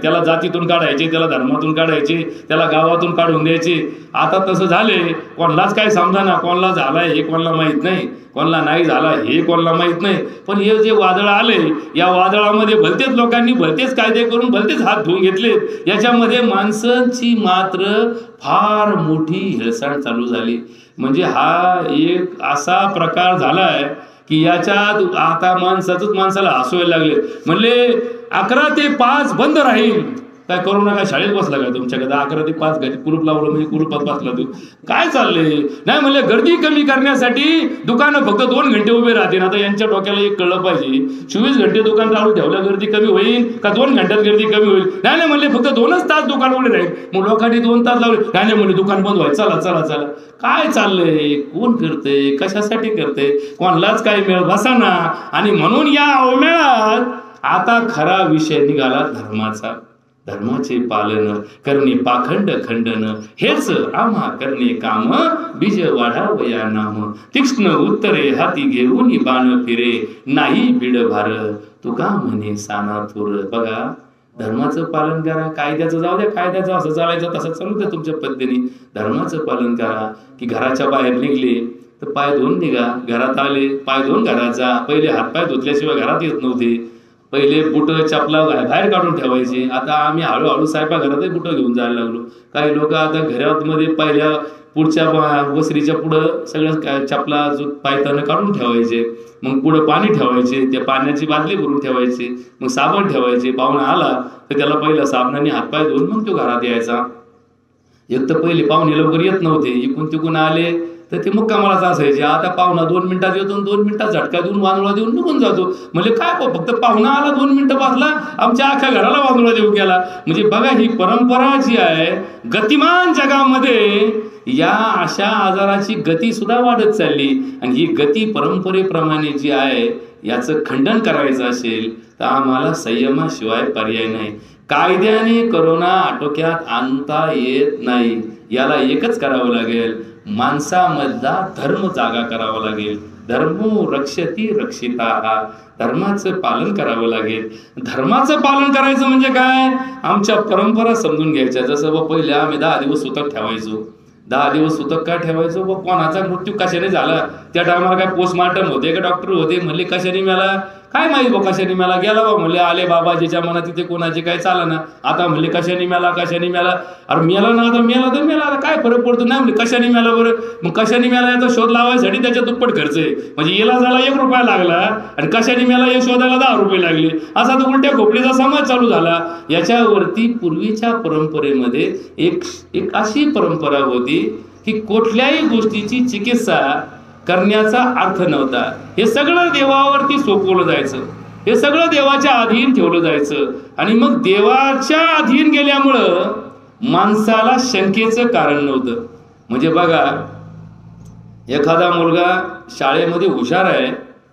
त्याला जातीतून काढायचे, त्याला धर्मातून काढायचे, त्याला गावातून काढून द्यायचे. आता तसं झाले, कोणालाच काय समजाना, कोणाला झालाय हे कोणाला माहित नाही, कोणाला नाही झाला हे कोणाला माहित नाही. पण हे जे वादळ आले, या वादळामध्ये भलतेच लोकांनी भलतेच कायदे करून भलतेच हात धुवून घेतले. याच्यामध्ये माणसांची मात्र फार मोठी हेळसांड चालू झाली. म्हणजे हा एक असा प्रकार झालाय की याच्यात आता माणसाचंच माणसाला हसवायला लागले. म्हणले अकरा ते पाच बंद राहील. काय करू नका, शाळेत बसला काय तुमच्याकडे? अकरा ते पाच घरी कुलूप लावलं म्हणजे कुलूपात बसला तू, काय चाललंय? नाही म्हणले गर्दी कमी करण्यासाठी दुकानं फक्त दोन घंटे उभे राहतील. आता यांच्या डोक्याला एक कळलं पाहिजे, चोवीस घंटे दुकान चालू ठेवल्या गर्दी कमी होईल का दोन घंट्यात गर्दी कमी होईल? नाही नाही म्हणले फक्त दोनच तास दुकान उघडे राहील. मग लोकांनी दोन तास लावले. नाही नाही म्हणले दुकान बंद व्हाय, चला चला चला. काय चाललंय? कोण करते? कशासाठी करते? कोणालाच काय मिळत बसाना. आणि म्हणून या अवमेळात आता खरा विषय निघाला धर्माचा. धर्माचे पालन करणे पाखंड खंडन, हेच आम्हा करणे काम, बीज वाढावया नाम. तीक्ष्ण उत्तरे हाती घेऊन बाण फिरे, नाही बीड भार तुका म्हणे साना थोर. बघा, धर्माचं पालन करा, कायद्याचं जाऊ द्या, कायद्याचं असं चालायचं तसं चालू द्या तुमच्या पद्धतीने. धर्माचं पालन करा. की घराच्या बाहेर निघले तर पाय धुवून निघा, घरात आले पाय धुवून घरात जा. पहिले हातपाय धुतल्याशिवाय घरात येत नव्हते. पहिले बुट चपला बाहेर काढून ठेवायचे. आता आम्ही हळूहळू स्वयंपाकघरातही बुटं घेऊन जायला लागलो. काही लोक आता घरामध्ये पहिल्या पुढच्या वसरीच्या पुढं सगळं चपला पायतानं काढून ठेवायचे. मग पुढं पाणी ठेवायचे, त्या पाण्याची बादली भरून ठेवायची, मग साबण ठेवायचे. पाहुणा आला तर त्याला पहिला साबणाने हातपाय धुवून मग तो घरात यायचा. एक तर पहिले पाहुणे लवकर येत नव्हते, इकून तिकून आले तर ते मुक्कामालाच असायचे. आता पाहुणा दोन मिनिटात येतो, दोन मिनिटात झटका देऊन वांदुळा देऊन निघून जातो. म्हणजे काय फक्त पाहुणा आला दोन मिनिटं बसला, आमच्या अख्ख्या घराला वांदुळा देऊ गेला. म्हणजे बघा, ही परंपरा जी आहे गतिमान जगामध्ये, या अशा आजाराची गती सुद्धा वाढत चालली. आणि ही गती परंपरेप्रमाणे जी आहे याचं खंडन करायचं असेल तर आम्हाला संयमाशिवाय पर्याय नाही. कायद्याने करोना आटोक्यात आणता येत नाही. याला एकच करावं लागेल, माणसामधला धर्म जागा करावा लागेल. धर्मो रक्षती रक्षिता, धर्माचं पालन करावं लागेल. धर्माचं पालन करायचं म्हणजे काय? आमच्या परंपरा समजून घ्यायच्या. जसं व पहिले आम्ही दहा दिवस सुतक ठेवायचो. दहा दिवस सुतक का ठेवायचो? व कोणाचा मृत्यू कशाने झाला त्या टायमाला काय पोस्टमार्टम होते का डॉक्टर होते? म्हणले कशाने मेला काय माहिती बा, कशाने मेला. गेला बा म्हणले, आले बाबा ज्याच्या मनात तिथे कोणाचे काय चाला ना. आता म्हणले कशाने मेला कशाने मेला. अरे मेला ना, आता मेला तर मेला, आता काय फरक पडतो? नाही म्हणजे कशाने मेला बरं. मग कशाने मेला याचा शोध लावायसाठी त्याच्या दुप्पट खर्च आहे. म्हणजे याला झाला एक रुपया लागला आणि कशाने मेला हे शोधायला दहा रुपये लागले. असा तो उलट्या खोपडीचा समाज चालू झाला. याच्यावरती पूर्वीच्या परंपरेमध्ये एक एक अशी परंपरा होती की कुठल्याही गोष्टीची चिकित्सा करण्याचा अर्थ नव्हता. हे सगळं देवावरती सोपवलं जायचं, हे सगळं देवाच्या अधीन ठेवलं जायचं. आणि मग देवाच्या अधीन गेल्यामुळं माणसाला शंकेचं कारण नव्हतं. म्हणजे बघा, एखादा मुलगा शाळेमध्ये हुशार आहे,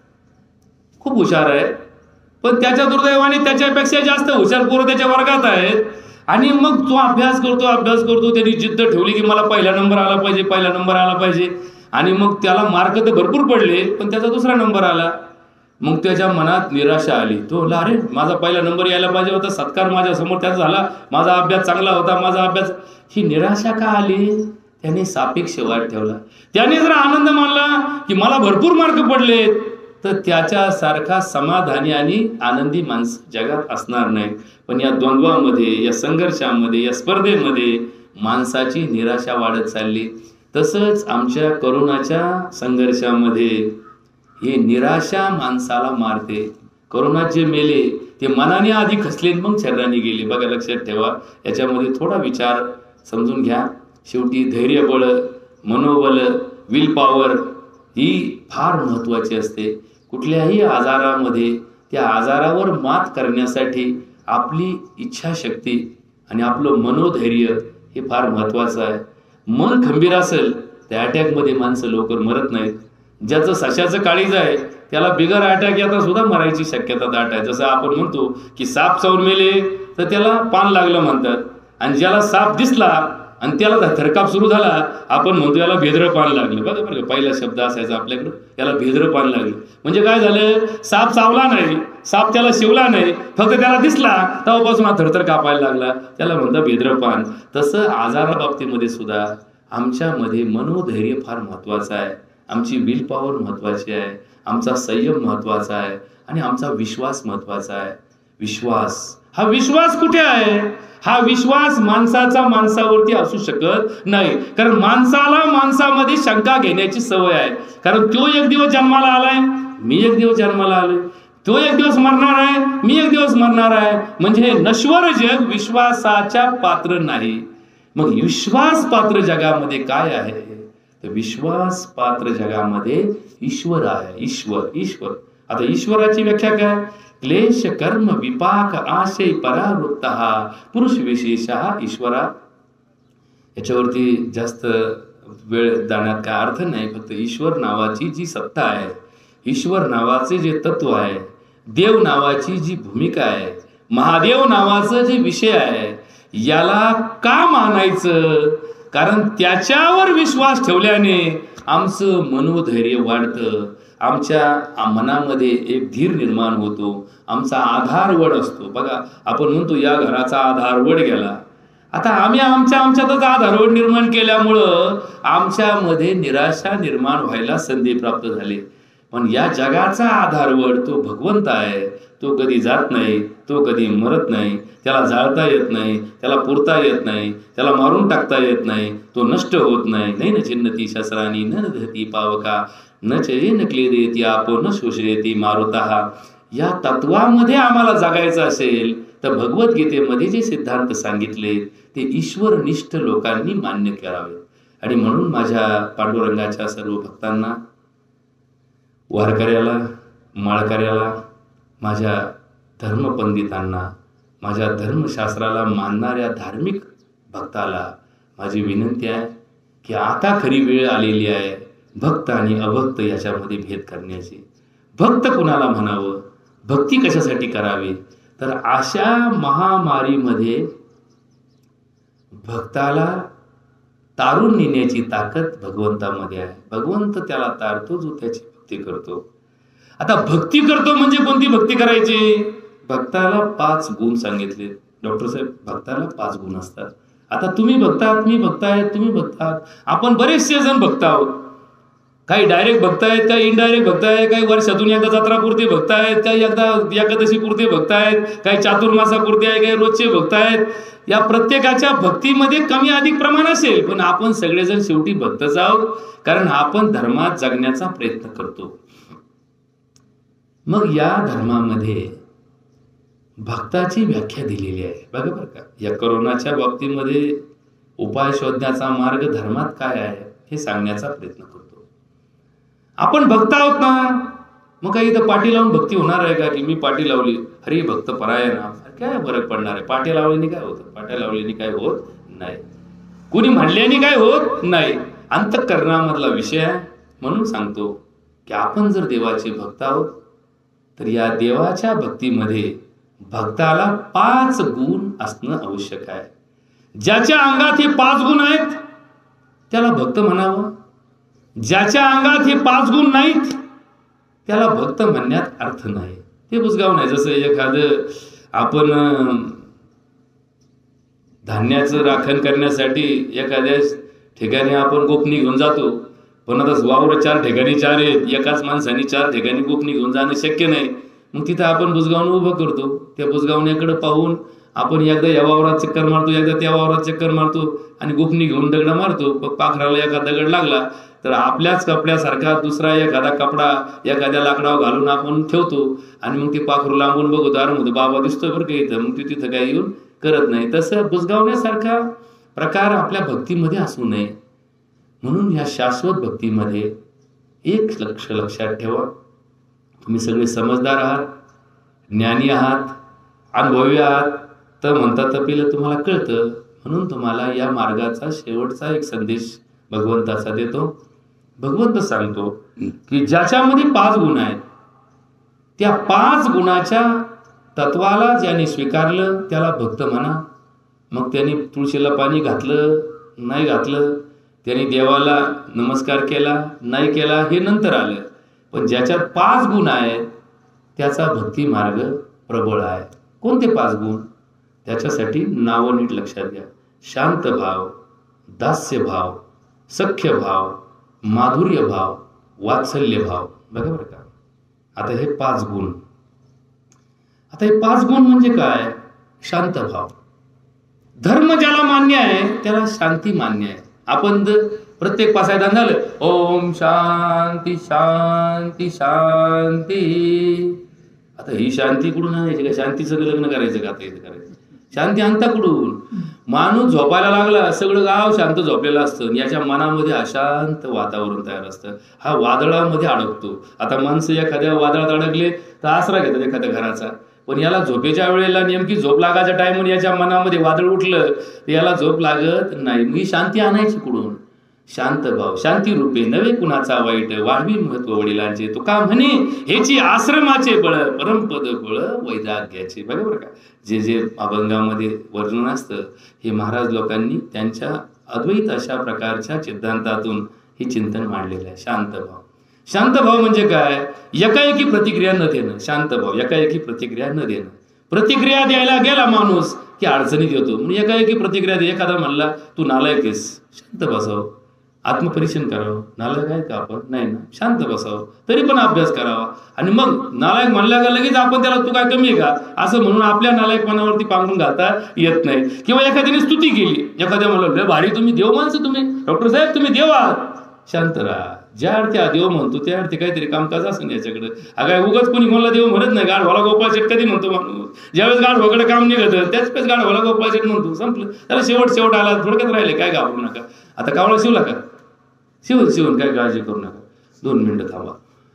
खूप हुशार आहे, पण त्याच्या दुर्दैवाने त्याच्यापेक्षा जास्त हुशार पोरं त्याच्या वर्गात आहेत. आणि मग तो अभ्यास करतो अभ्यास करतो त्यांनी जिद्द ठेवली की मला पहिला नंबर आला पाहिजे, पहिला नंबर आला पाहिजे. आणि मग त्याला मार्क तर भरपूर पडले, पण त्याचा दुसरा नंबर आला. मग त्याच्या मनात निराशा आली. तो म्हणला, अरे माझा पहिला नंबर यायला पाहिजे होता, सत्कार माझ्या समोर त्याचा झाला, माझा अभ्यास चांगला होता, माझा अभ्यास. ही निराशा का आली? त्याने सापेक्ष वाद ठेवला. त्याने जर आनंद मानला की मला भरपूर मार्क पडले, तर त्याच्यासारखा समाधानी आणि आनंदी माणूस जगात असणार नाही. पण या द्वंद्वामध्ये, या संघर्षामध्ये, या स्पर्धेमध्ये माणसाची निराशा वाढत चालली. तसंच आमच्या करोनाच्या संघर्षामध्ये ही निराशा माणसाला मारते. करोनात जे मेले ते मनाने आधी खचले, मग शरीराने गेले. बघा, लक्षात ठेवा, याच्यामध्ये थोडा विचार समजून घ्या. शेवटी धैर्यबळ, मनोबल, विल पॉवर ही फार महत्त्वाची असते. कुठल्याही आजारामध्ये त्या आजारावर मात करण्यासाठी आपली इच्छाशक्ती आणि आपलं मनोधैर्य हे फार महत्त्वाचं आहे. मन खंबीर असेल त्या अटॅकमध्ये माणसं लवकर मरत नाहीत. ज्याचं सशाचं काळीज आहे त्याला बिगर अटॅक येता सुद्धा मरायची शक्यता दाट आहे. जसं आपण म्हणतो की साप चावून मेले तर त्याला पान लागलं म्हणतात, आणि ज्याला साप दिसला आणि त्याला थरकाप सुरू झाला, आपण म्हणतो याला भेद्रपान लागलं. बघा बरं का, पहिला शब्द असायचा आपल्याकडं, याला भेद्रपान लागलं. म्हणजे काय झालं, साप चावला नाही, साप त्याला शिवला नाही, फक्त त्याला दिसला तेव्हापासून हा थरथर कापायला लागला, त्याला म्हणतात भेद्रपान. तसं आजाराबाबतीमध्ये सुद्धा आमच्यामध्ये मनोधैर्य फार महत्वाचं आहे, आमची विल पॉवर महत्वाची आहे, आमचा संयम महत्वाचा आहे आणि आमचा विश्वास महत्वाचा आहे. विश्वास, हा विश्वास कुठे आहे? हा विश्वास माणसाचा माणसावरती असू शकत नाही, कारण माणसाला माणसामध्ये शंका घेण्याची सवय आहे. कारण तो एक दिवस जन्माला आलाय, मी एक दिवस जन्माला आलोय, तो एक दिवस मरणार आहे, मी एक दिवस मरणार आहे. म्हणजे हे नश्वर जग विश्वासाच्या पात्र नाही. मग विश्वास पात्र जगामध्ये काय आहे? तर विश्वास पात्र जगामध्ये ईश्वर आहे. ईश्वर ईश्वर आता ईश्वराची व्याख्या काय? क्लेश कर्म विपाक आशय परावृत्त पुरुष विशेष ईश्वरा. याच्यावरती जास्त वेळ जाण्यात काय अर्थ नाही. फक्त ईश्वर नावाची जी सत्ता आहे, ईश्वर नावाचे जे तत्व आहे, देव नावाची जी भूमिका आहे, महादेव नावाचं जे विषय आहे, याला का मानायचं? कारण त्याच्यावर विश्वास ठेवल्याने आमचं मनोधैर्य वाढतं, आमच्या मनामध्ये एक धीर निर्माण होतो, आमचा आधारवड असतो. बघा, आपण म्हणतो या घराचा आधारवड गेला. आता आम्ही आमच्या आमच्यातच आधारवड निर्माण केल्यामुळं आमच्यामध्ये निराशा निर्माण व्हायला संधी प्राप्त झाली. पण या जगाचा आधारवड तो भगवंत आहे. तो कधी जात नाही, तो कधी मरत नाही, त्याला जाळता येत नाही, त्याला पुरता येत नाही, त्याला मारून टाकता येत नाही, तो नष्ट होत नाही. नाही न चिन्नती शस्त्रानी न धती पावका न चयन क्लेदेती आपो न शोषयती मारुतः. या तत्वामध्ये आम्हाला जगायचं असेल तर भगवद्गीतेमध्ये जे सिद्धांत सांगितले ते ईश्वरनिष्ठ लोकांनी मान्य करावे. आणि म्हणून माझ्या पांडुरंगाच्या सर्व भक्तांना, वारकऱ्याला, माळकऱ्याला, माझ्या धर्मपंडितांना, माझ्या धर्मशास्त्राला मानणाऱ्या धार्मिक भक्ताला माझी विनंती आहे की आता खरी वेळ आलेली आहे भक्त आणि अभक्त याच्यामध्ये भेद करण्याची. भक्त कुणाला म्हणावं, भक्ती कशासाठी करावी? तर अशा महामारीमध्ये भक्ताला तारून नेण्याची ताकद भगवंतामध्ये आहे. भगवंत त्याला तारतो जो त्याची भक्ती करतो. आता भक्ती करतो म्हणजे कोणती भक्ती करायची? भक्ताला पाच गुण सांगितले डॉक्टर साहेब. भक्ताला पाच गुण असतात. आता तुम्ही बघतात, मी बघताय, तुम्ही बघतात, आपण बरेचसे जण भक्त आहोत. काही डायरेक्ट भक्तायत, काही इनडायरेक्ट भक्तायत, काही वर्षातून एकदा जत्रापुरते भक्तायत, काही एकदा एकादशी पुरते भक्तायत, काही चातुर्मासापुरते आहे, काही रोजचे भक्तायत. या प्रत्येकाच्या भक्तीमध्ये कमी अधिक प्रमाण असेल, पण आपण सगळेजण शेवटी भक्तच आहोत, कारण आपण धर्मात जगण्याचा प्रयत्न करतो. मग या धर्मामध्ये भक्ताची व्याख्या दिलेली आहे. बघा बरं का, या करोनाच्या बाबतीमध्ये उपाय शोधण्याचा मार्ग धर्मात काय आहे हे सांगण्याचा प्रयत्न करतो. आपण भक्त आहोत ना, मग काही इथं पाठी लावून भक्ती होणार आहे का? की मी पाठी लावली, हरी भक्त परायणा, काय फरक पडणार आहे? पाठी लावल्याने काय होतं? पाट्या लावल्याने काय होत नाही, कुणी म्हणल्याने काय होत नाही. अंतःकरणामधला विषय आहे. म्हणून सांगतो की आपण जर देवाचे भक्त आहोत तर या देवाच्या भक्तीमध्ये भक्ताला पाच गुण असणं आवश्यक आहे. ज्याच्या अंगात हे पाच गुण आहेत त्याला भक्त म्हणावं. ज्याच्या अंगात हे पाच गुण नाहीत त्याला भक्त म्हणण्यात अर्थ नाही. ते बुजगाव नाही. जसं एखादं आपण धान्याचं राखण करण्यासाठी एखाद्या ठिकाणी आपण गोपनी घेऊन जातो, पण आता वावर चार ठिकाणी चार आहेत, एकाच माणसाने चार ठिकाणी गोपनी घेऊन जाणं शक्य नाही. मग तिथं आपण बुजगावून उभं करतो. त्या बुजगावण्याकडे पाहून आपण एकदा या वावरात चक्कर मारतो, एकदा त्या वावरात चक्कर मारतो आणि गोपनी घेऊन दगड मारतो. पण पाखराला एखादा दगड लागला तर आपल्याच कपड्यासारखा दुसरा एखादा कपडा एखाद्या लाकडावर घालून आपण ठेवतो आणि मग ते पाखरू लांबून बघतो, अरे म्हणतो बाबा दिसतोय बरं का इथं, मग ते तिथं काही येऊन करत नाही. तसं बुजगावण्यासारखा प्रकार आपल्या भक्तीमध्ये असू नये. म्हणून या शाश्वत भक्तीमध्ये एक लक्ष लक्षात ठेवा, तुम्ही सगळे समजदार आहात, ज्ञानी आहात, अनुभवी आहात, तर म्हणता तपिलं तुम्हाला कळतं. म्हणून तुम्हाला या मार्गाचा शेवटचा एक संदेश भगवंताचा देतो. भगवंत सांगतो की ज्याच्यामध्ये पाच गुण आहेत त्या पाच गुणाच्या तत्वाला ज्याने स्वीकारलं त्याला भक्त म्हणा. मग त्याने तुळशीला पाणी घातलं, नाही घातलं, त्यांनी देवाला नमस्कार केला नाही केला हे नंतर आलं. पण ज्याच्यात पाच गुण आहेत त्याचा भक्ती मार्ग प्रबळ आहे. कोणते पाच गुण? त्याच्यासाठी नावं नीट लक्षात घ्या. शांत भाव, दास्य भाव, सख्य भाव, माधुर्य भाव, वात्सल्य भाव. बघा बरं का, आता हे पाच गुण. आता हे पाच गुण म्हणजे काय? शांत भाव. धर्म ज्याला मान्य आहे त्याला शांती मान्य आहे. आपण प्रत्येक पासायदान झालं ओम शांती शांती शांती. आता ही शांती कुठून आणायची का? शांती सगळं लग्न करायचं का? आता इथं करायचं शांती आणता कुठून? माणूस झोपायला लागला, सगळं गाव शांत झोपलेलं असतं, याच्या मनामध्ये अशांत वातावरण तयार असतं. हा वादळामध्ये अडकतो. आता माणसं एखाद्या वादळात अडकले तर आसरा घेतात एखाद्या घराचा, पण याला झोपेच्या वेळेला नेमकी झोप लागायच्या टाइमवर याच्या मनामध्ये वादळ उठलं तर याला झोप लागत नाही. ही शांती आणायची कुठून? शांत भाव. शांती रूपे नवे कुणाचा वाईट, वाढवी महत्व वडिलांचे. तो का म्हणे हेची आश्रमाचे बळ, परमपद बळ वैराग्याचे. बघा बरं का, जे जे अभंगामध्ये वर्णन असतं हे महाराज लोकांनी त्यांच्या अद्वैत अशा प्रकारच्या सिद्धांतातून हे चिंतन मांडलेलं आहे. शांत भाव. शांत भाव म्हणजे काय? एकाएकी प्रतिक्रिया न देणं. शांत भाव एकाएकी प्रतिक्रिया न देणं. प्रतिक्रिया द्यायला गेला माणूस की अडचणीत येतो. म्हणून एकाएकी प्रतिक्रिया दे. एखादा म्हणला तू नालायक आहेस, शांत बसावं, आत्मपरीक्षण करावं. नालायक आहे का आपण? नाही ना, शांत बसावं, तरी पण अभ्यास करावा. आणि मग नालायक म्हणल्या का लगेच आपण त्याला तू काय कमी आहे का असं म्हणून आपल्या नालायकपणावरती पांघरून घालता येत नाही. किंवा एखाद्याने स्तुती केली, एखाद्या म्हणलं भारी तुम्ही देव माणसं, तुम्ही डॉक्टर साहेब तुम्ही देव आहात. शांत राहा. ज्या अर्थी हा देव म्हणतो त्या अर्थी काहीतरी कामकाज असं याच्याकडे. अगं उगाच कोणी कोणाला देव म्हणत नाही. गाढवाला गोपाळ शेठ कधी म्हणतो माणूस? ज्यावेळेस गाढवाकडे काम निघत त्याच वेळेस गाढवाला गोपाळ शेठ म्हणतो. संपलं. त्याला शेवट शेवट आला, थोडक्यात राहिले, काय घाबरू नका. आता कावळा शिवला का? शिवून शिवून काय काळजी करू नका. दोन मिनिटं थांबा.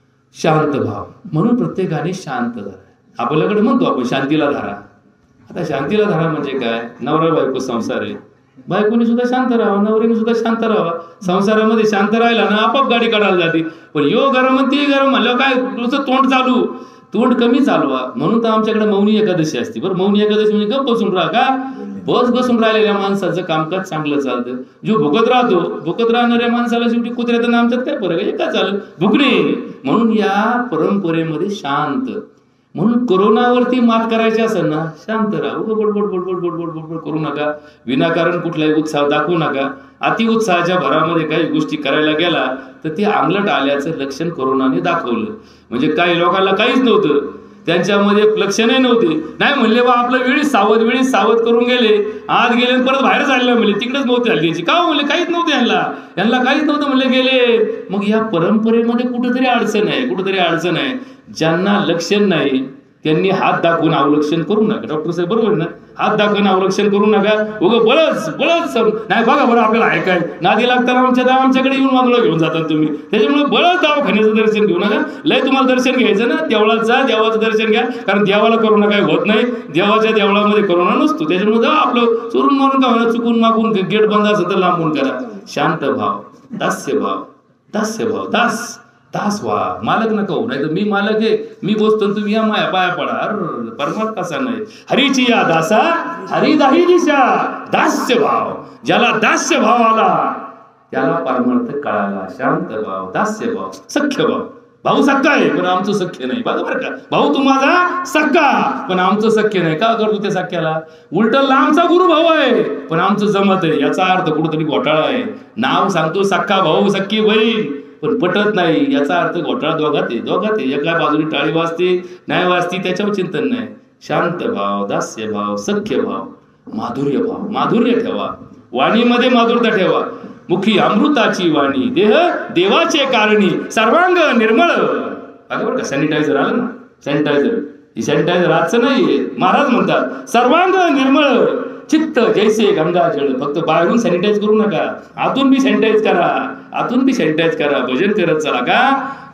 शांत भाव. म्हणून प्रत्येकाने शांत धरा. आपल्याकडे म्हणतो आपण शांतीला धरा. आता शांतीला धरा म्हणजे काय? नवरा बायको संसार आहे, बायकोनी सुद्धा शांत राहावा, नवरीने सुद्धा शांत राहावा. संसारामध्ये शांत राहिला ना आपोआप गाडी काढायला जाते. पण यो गरम आणि ती गरम म्हणलं काय तुझं तोंड चालू, तोंड कमी चालवा. म्हणून तर आमच्याकडे मौनी एकादशी असते. बरं, मौनी एकादशी म्हणजे गप बसून राहा का? बस बसून राहिलेल्या माणसाचं कामकाज चांगलं चालतं. जो भुकत राहतो, भुकत राहणाऱ्या माणसाला शेवटी कुत्र्याचं आमच्यात काय फरक आहे? एका चालू भुकणे. म्हणून या परंपरेमध्ये शांत. म्हणून कोरोनावरती मात करायची असेल ना, शांत राहा. बडबड बडबड बडबड बडबड बडबड करू नका. विनाकारण कुठलाही उत्साह दाखवू नका. अति उत्साहाच्या भरामध्ये काही गोष्टी करायला गेला तर ते अंगलट आल्याचं लक्षण कोरोनाने दाखवलं. म्हणजे काही लोकांना काहीच नव्हतं, त्यांच्यामध्ये लक्षणही नव्हते. नाही म्हणले बा आपलं वेळीच सावध वेळीच सावध करून गेले, आत गेले परत बाहेर चालले म्हणले, तिकडेच नव्हते हल्लीची. का म्हणले? काहीच नव्हते यांना यांना काहीच नव्हतं म्हणले, गेले. मग या परंपरेमध्ये कुठेतरी अडचण आहे, कुठेतरी अडचण आहे. ज्यांना लक्षण नाही त्यांनी हात दाखवून अवलक्षण करू नका. डॉक्टर साहेब बरोबर ना, हात दाखवून अवलक्षण करू नका. उगं बळच बळच नाही. बघा बरं, आपल्याला ऐकाय नादी लागताना आमच्या आमच्याकडे येऊन मागलं घेऊन जातात तुम्ही. त्याच्यामुळे बळच दवाखान्याचं दर्शन घेऊ नका. लय तुम्हाला दर्शन घ्यायचं ना, देवळात जा, देवाचं दर्शन घ्या. कारण देवाला करोना काही होत नाही. देवाच्या देवळामध्ये करोना नसतो. त्याच्यामुळे जा आपलं चोरून मारून का होणार, चुकून मागून गेट बंद असेल तर लांबून करा. शांत भाव, दास्य भाव, दास्य भाव, दास दास व्हा. मालक नका हो. नाही तर मी मालक आहे, मी बसतो तुम्ही या माया पाया पडा. अरे परमात्मा कसा नाही. हरीची या दासा हरी दाही दिशा. दास्य भाव. ज्याला दास्य भाव आला त्याला परमार्थ कळाला. शांत भाव, दास्य भाव, सख्य भाव. भाऊ सख्खा आहे पण आमचं सख्य नाही. बघा बरं का, भाऊ तू माझा सख्खा पण आमचं सख्य नाही. का करतो त्या सख्याला? उलट लांबचा गुरु भाऊ आहे पण आमचं जमत आहे. याचा अर्थ कुठेतरी घोटाळा आहे. नाव सांगतो सख्खा भाऊ सख्खी बहीण पण पटत नाही. याचा अर्थ घोटाळा दोघात आहे. दोघात आहे. एका बाजूने टाळी वाजते, न्याय वाजते, त्याच्यावर चिंतन नाही. शांत भाव, दास्य भाव, सख्य भाव, माधुर्य भाव. माधुर्य ठेवा. वाणीमध्ये माधुरता ठेवा. मुखी अमृताची वाणी, देह देवाचे कारणी, सर्वांग निर्मळ. अगं बरं का, सॅनिटायझर आलं ना, सॅनिटायझर. ही सॅनिटायझर आजचं नाही. महाराज म्हणतात सर्वांग निर्मळ, चित्त जैसे गंगाजळ. फक्त बाहेरून सॅनिटाईज करू नका, आतून बी सॅनिटाईज करा. आतून बी सॅनिटाईज करा. भजन करत चला. का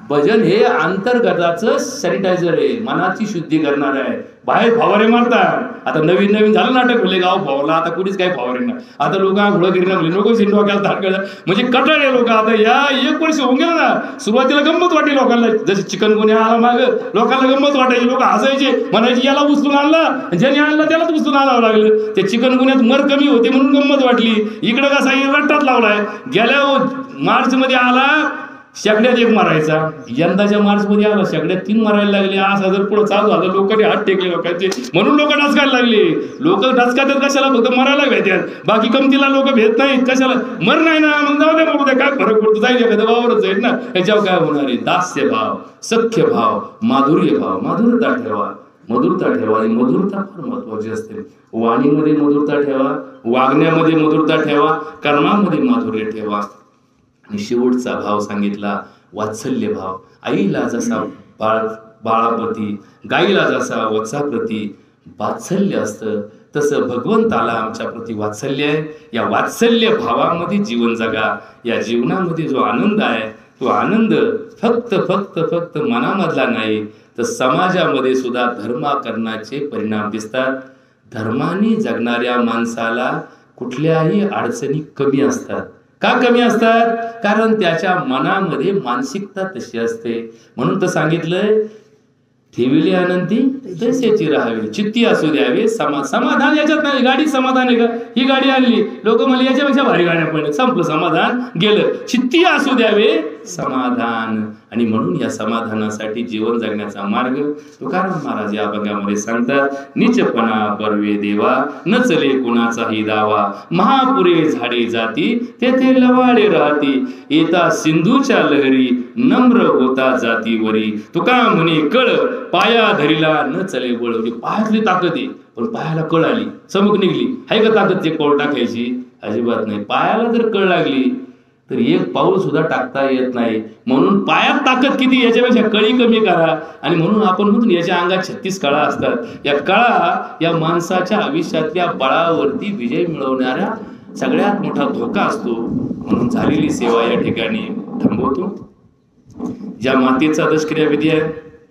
भजन हे अंतर्गताचं सॅनिटायझर आहे, मनाची शुद्धी करणार आहे. बाहेर फवारे मारतात. आता नवीन नवीन झालं नाटक बोलले गाव फवारला, आता कुणीच काही फवारे नाही. आता लोक घोडं गिरणं बोलले नको शिंदो केला धाड केलं म्हणजे कटाळे लोक. आता या एक वर्ष होऊन गेलं ना, सुरुवातीला गंमत वाटली लोकांना, जसं चिकन गुन्हे आला माग लोकांना गंमत वाटायची, लोक हसायचे, म्हणायचे याला उचलून आणला, ज्याने आणला त्यालाच उचलून आणावं लागलं. ते चिकन गुन्ह्यात मर कमी होते म्हणून गंमत वाटली. इकडं कसा रट्टात लावलाय. गेल्या मार्च मध्ये आला शेकड्यात एक मारायचा, यंदाच्या मार्च मध्ये आला शेकड्यात तीन मारायला लागले. असं जर पुढे चालू झालं लोकांनी हात टेकले लोकांचे, म्हणून लोक डाचकायला लागले. लोक डाचकातात कशाला, फक्त मरायला भेटतात, बाकी कमतीला लोक भेट नाहीत. कशाला मर नाही ना, मग जाऊ द्या, बघू द्या काय फरक पडतो, जाईल एखाद्या वावरच जाईल ना, ह्याच्यावर काय होणार आहे. दास्य भाव, सख्य भाव, माधुर्य भाव, मधुरता ठेवा, मधुरता ठेवा. आणि मधुरता फार महत्वाची असते. वाणीमध्ये मधुरता ठेवा, वागण्यामध्ये मधुरता ठेवा, कर्मामध्ये माधुर्य ठेवा. आणि शेवटचा भाव सांगितला वात्सल्य भाव. आईला जसा बाळ बाळाप्रती, गाईला जसा वत्साप्रती वात्सल्य असतं, तसं भगवंताला आमच्या प्रती वात्सल्य आहे. या वात्सल्य भावामध्ये जीवन जगा. या जीवनामध्ये जो आनंद आहे तो आनंद फक्त फक्त फक्त मनामधला नाही, तर समाजामध्ये सुद्धा धर्माकरणाचे परिणाम दिसतात. धर्माने जगणाऱ्या माणसाला कुठल्याही अडचणी कमी असतात. का कमी असतात? कारण त्याच्या मनामध्ये मानसिकता तशी असते. म्हणून तर सांगितलंय ठेविली आनंदी तसेची राहावी, चित्ती असू द्यावे समा समाधान. याच्यात नाही, गाडी समाधान आहे का? ही गाडी आणली, लोक मला याच्यापेक्षा भारी गाड्या पडल्या, संपलं समाधान गेलं. चित्ती असू द्यावे समाधान. आणि म्हणून या समाधानासाठी जीवन जगण्याचा मार्ग तुकाराम महाराज या अभंगामध्ये सांगतात. नीचपणा परवे देवा, न चले कुणाचाही दावा, महापुरे झाडे जाती, तेथे लवाडे राहती, येता सिंधूच्या लहरी, नम्र होता जातीवरी. तुका म्हणे कळ पाया धरीला, न चले बळ. पायातली ताकद आहे, पण पायाला कळ आली, चमक निघली. आहे का ताकद ते कळ टाकायची? अजिबात नाही. पायाला जर कळ लागली तर एक पाऊल सुद्धा टाकता येत नाही. म्हणून पायात ताकद किती, याच्यापेक्षा कळी कमी करा. आणि म्हणून आपण म्हणून याच्या अंगात छत्तीस कळा असतात. या कळा या माणसाच्या आयुष्यातल्या बळावरती विजय मिळवणाऱ्या सगळ्यात मोठा धोका असतो. म्हणून झालेली सेवा या ठिकाणी थांबवतो. ज्या मातेचा दशक्रिया विधी आहे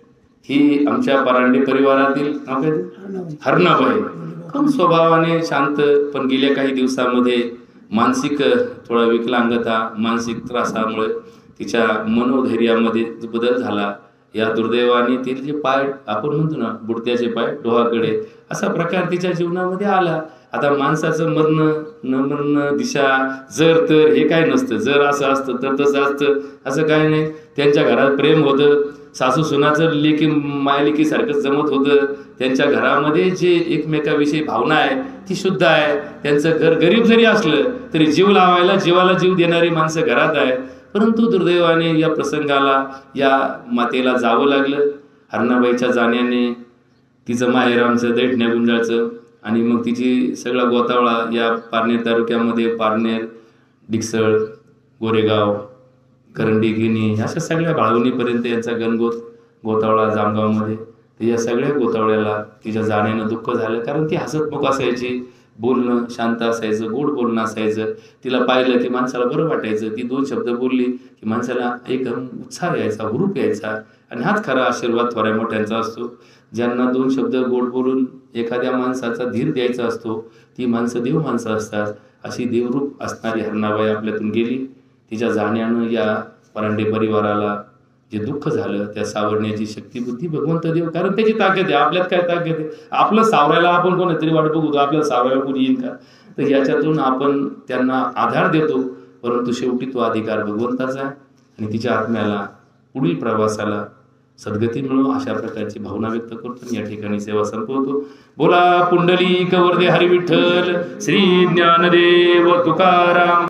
ही आमच्या परांडे परिवारातील नाव काय, हरणाबाई. कम स्वभावाने शांत, पण गेल्या काही दिवसामध्ये मानसिक थोडा विकलांगता, मानसिक त्रासामुळे तिच्या मनोधैर्यामध्ये बदल झाला. या दुर्दैवाने तिचे जे पाय आपण म्हणतो ना बुडत्याचे पाय डोहाकडे, असा प्रकार तिच्या जीवनामध्ये आला. आता माणसाचं मरण न मरण दिशा जर तर हे काय नसतं. जर असं असतं तर तसं असतं, असं काय नाही. त्यांच्या घरात प्रेम होतं, सासू सुनाचं लेकी मायलेकी सारखं जमत होतं. त्यांच्या घरामध्ये जे एकमेकाविषयी भावना आहे ती शुद्ध आहे. त्यांचं घर गरीब जरी असलं तरी जीव लावायला, जीवाला जीव देणारी माणसं घरात आहे. परंतु दुर्दैवाने या प्रसंगाला या मातेला जावं लागलं. हरणाबाईच्या जाण्याने तिचं माहेर आमचं दैठण्या गुंजाळचं आणि मग तिची सगळा गोतावळा या पारनेर तालुक्यामध्ये पारनेर, डिकसळ, गोरेगाव, करंडी, गिनी अशा सगळ्या बाळवणीपर्यंत यांचा गणगोत गोतावळा जामगावमध्ये. तर या सगळ्या गोतावळ्याला तिच्या जाण्यानं दुःख झालं. कारण ती हसतमुख असायची, बोलणं शांत असायचं, गोड बोलणं असायचं. तिला पाहिलं की माणसाला बरं वाटायचं. ती दोन शब्द बोलली की माणसाला एकदम उत्साह यायचा, हुरूप यायचा. आणि हाच खरा आशीर्वाद थोड्या मोठ्यांचा असतो. ज्यांना दोन शब्द गोड बोलून एखाद्या माणसाचा धीर द्यायचा असतो ती माणसं देव माणसं असतात. अशी देवरूप असणारी हरणाबाई आपल्यातून गेली. तिच्या जाण्यानं या परांडे परिवाराला जे दुःख झालं त्या सावरण्याची शक्ती बुद्धी भगवंत देव. कारण त्याची ताकद आहे, आपल्यात काय ताकद आहे? आपलं सावरायला आपण कोणतरी वाट बघतो, आपल्याला सावरायला कोणी येईल का? तर याच्यातून आपण त्यांना आधार देतो. परंतु शेवटी तो अधिकार भगवंताचा आहे. आणि तिच्या आत्म्याला पुढील प्रवासाला सद्गती मिळो अशा प्रकारची भावना व्यक्त करतो. या ठिकाणी सेवा संपवतो. बोला पुंडलिक वरदे हरी विठ्ठल, श्री ज्ञानदेव तुकाराम.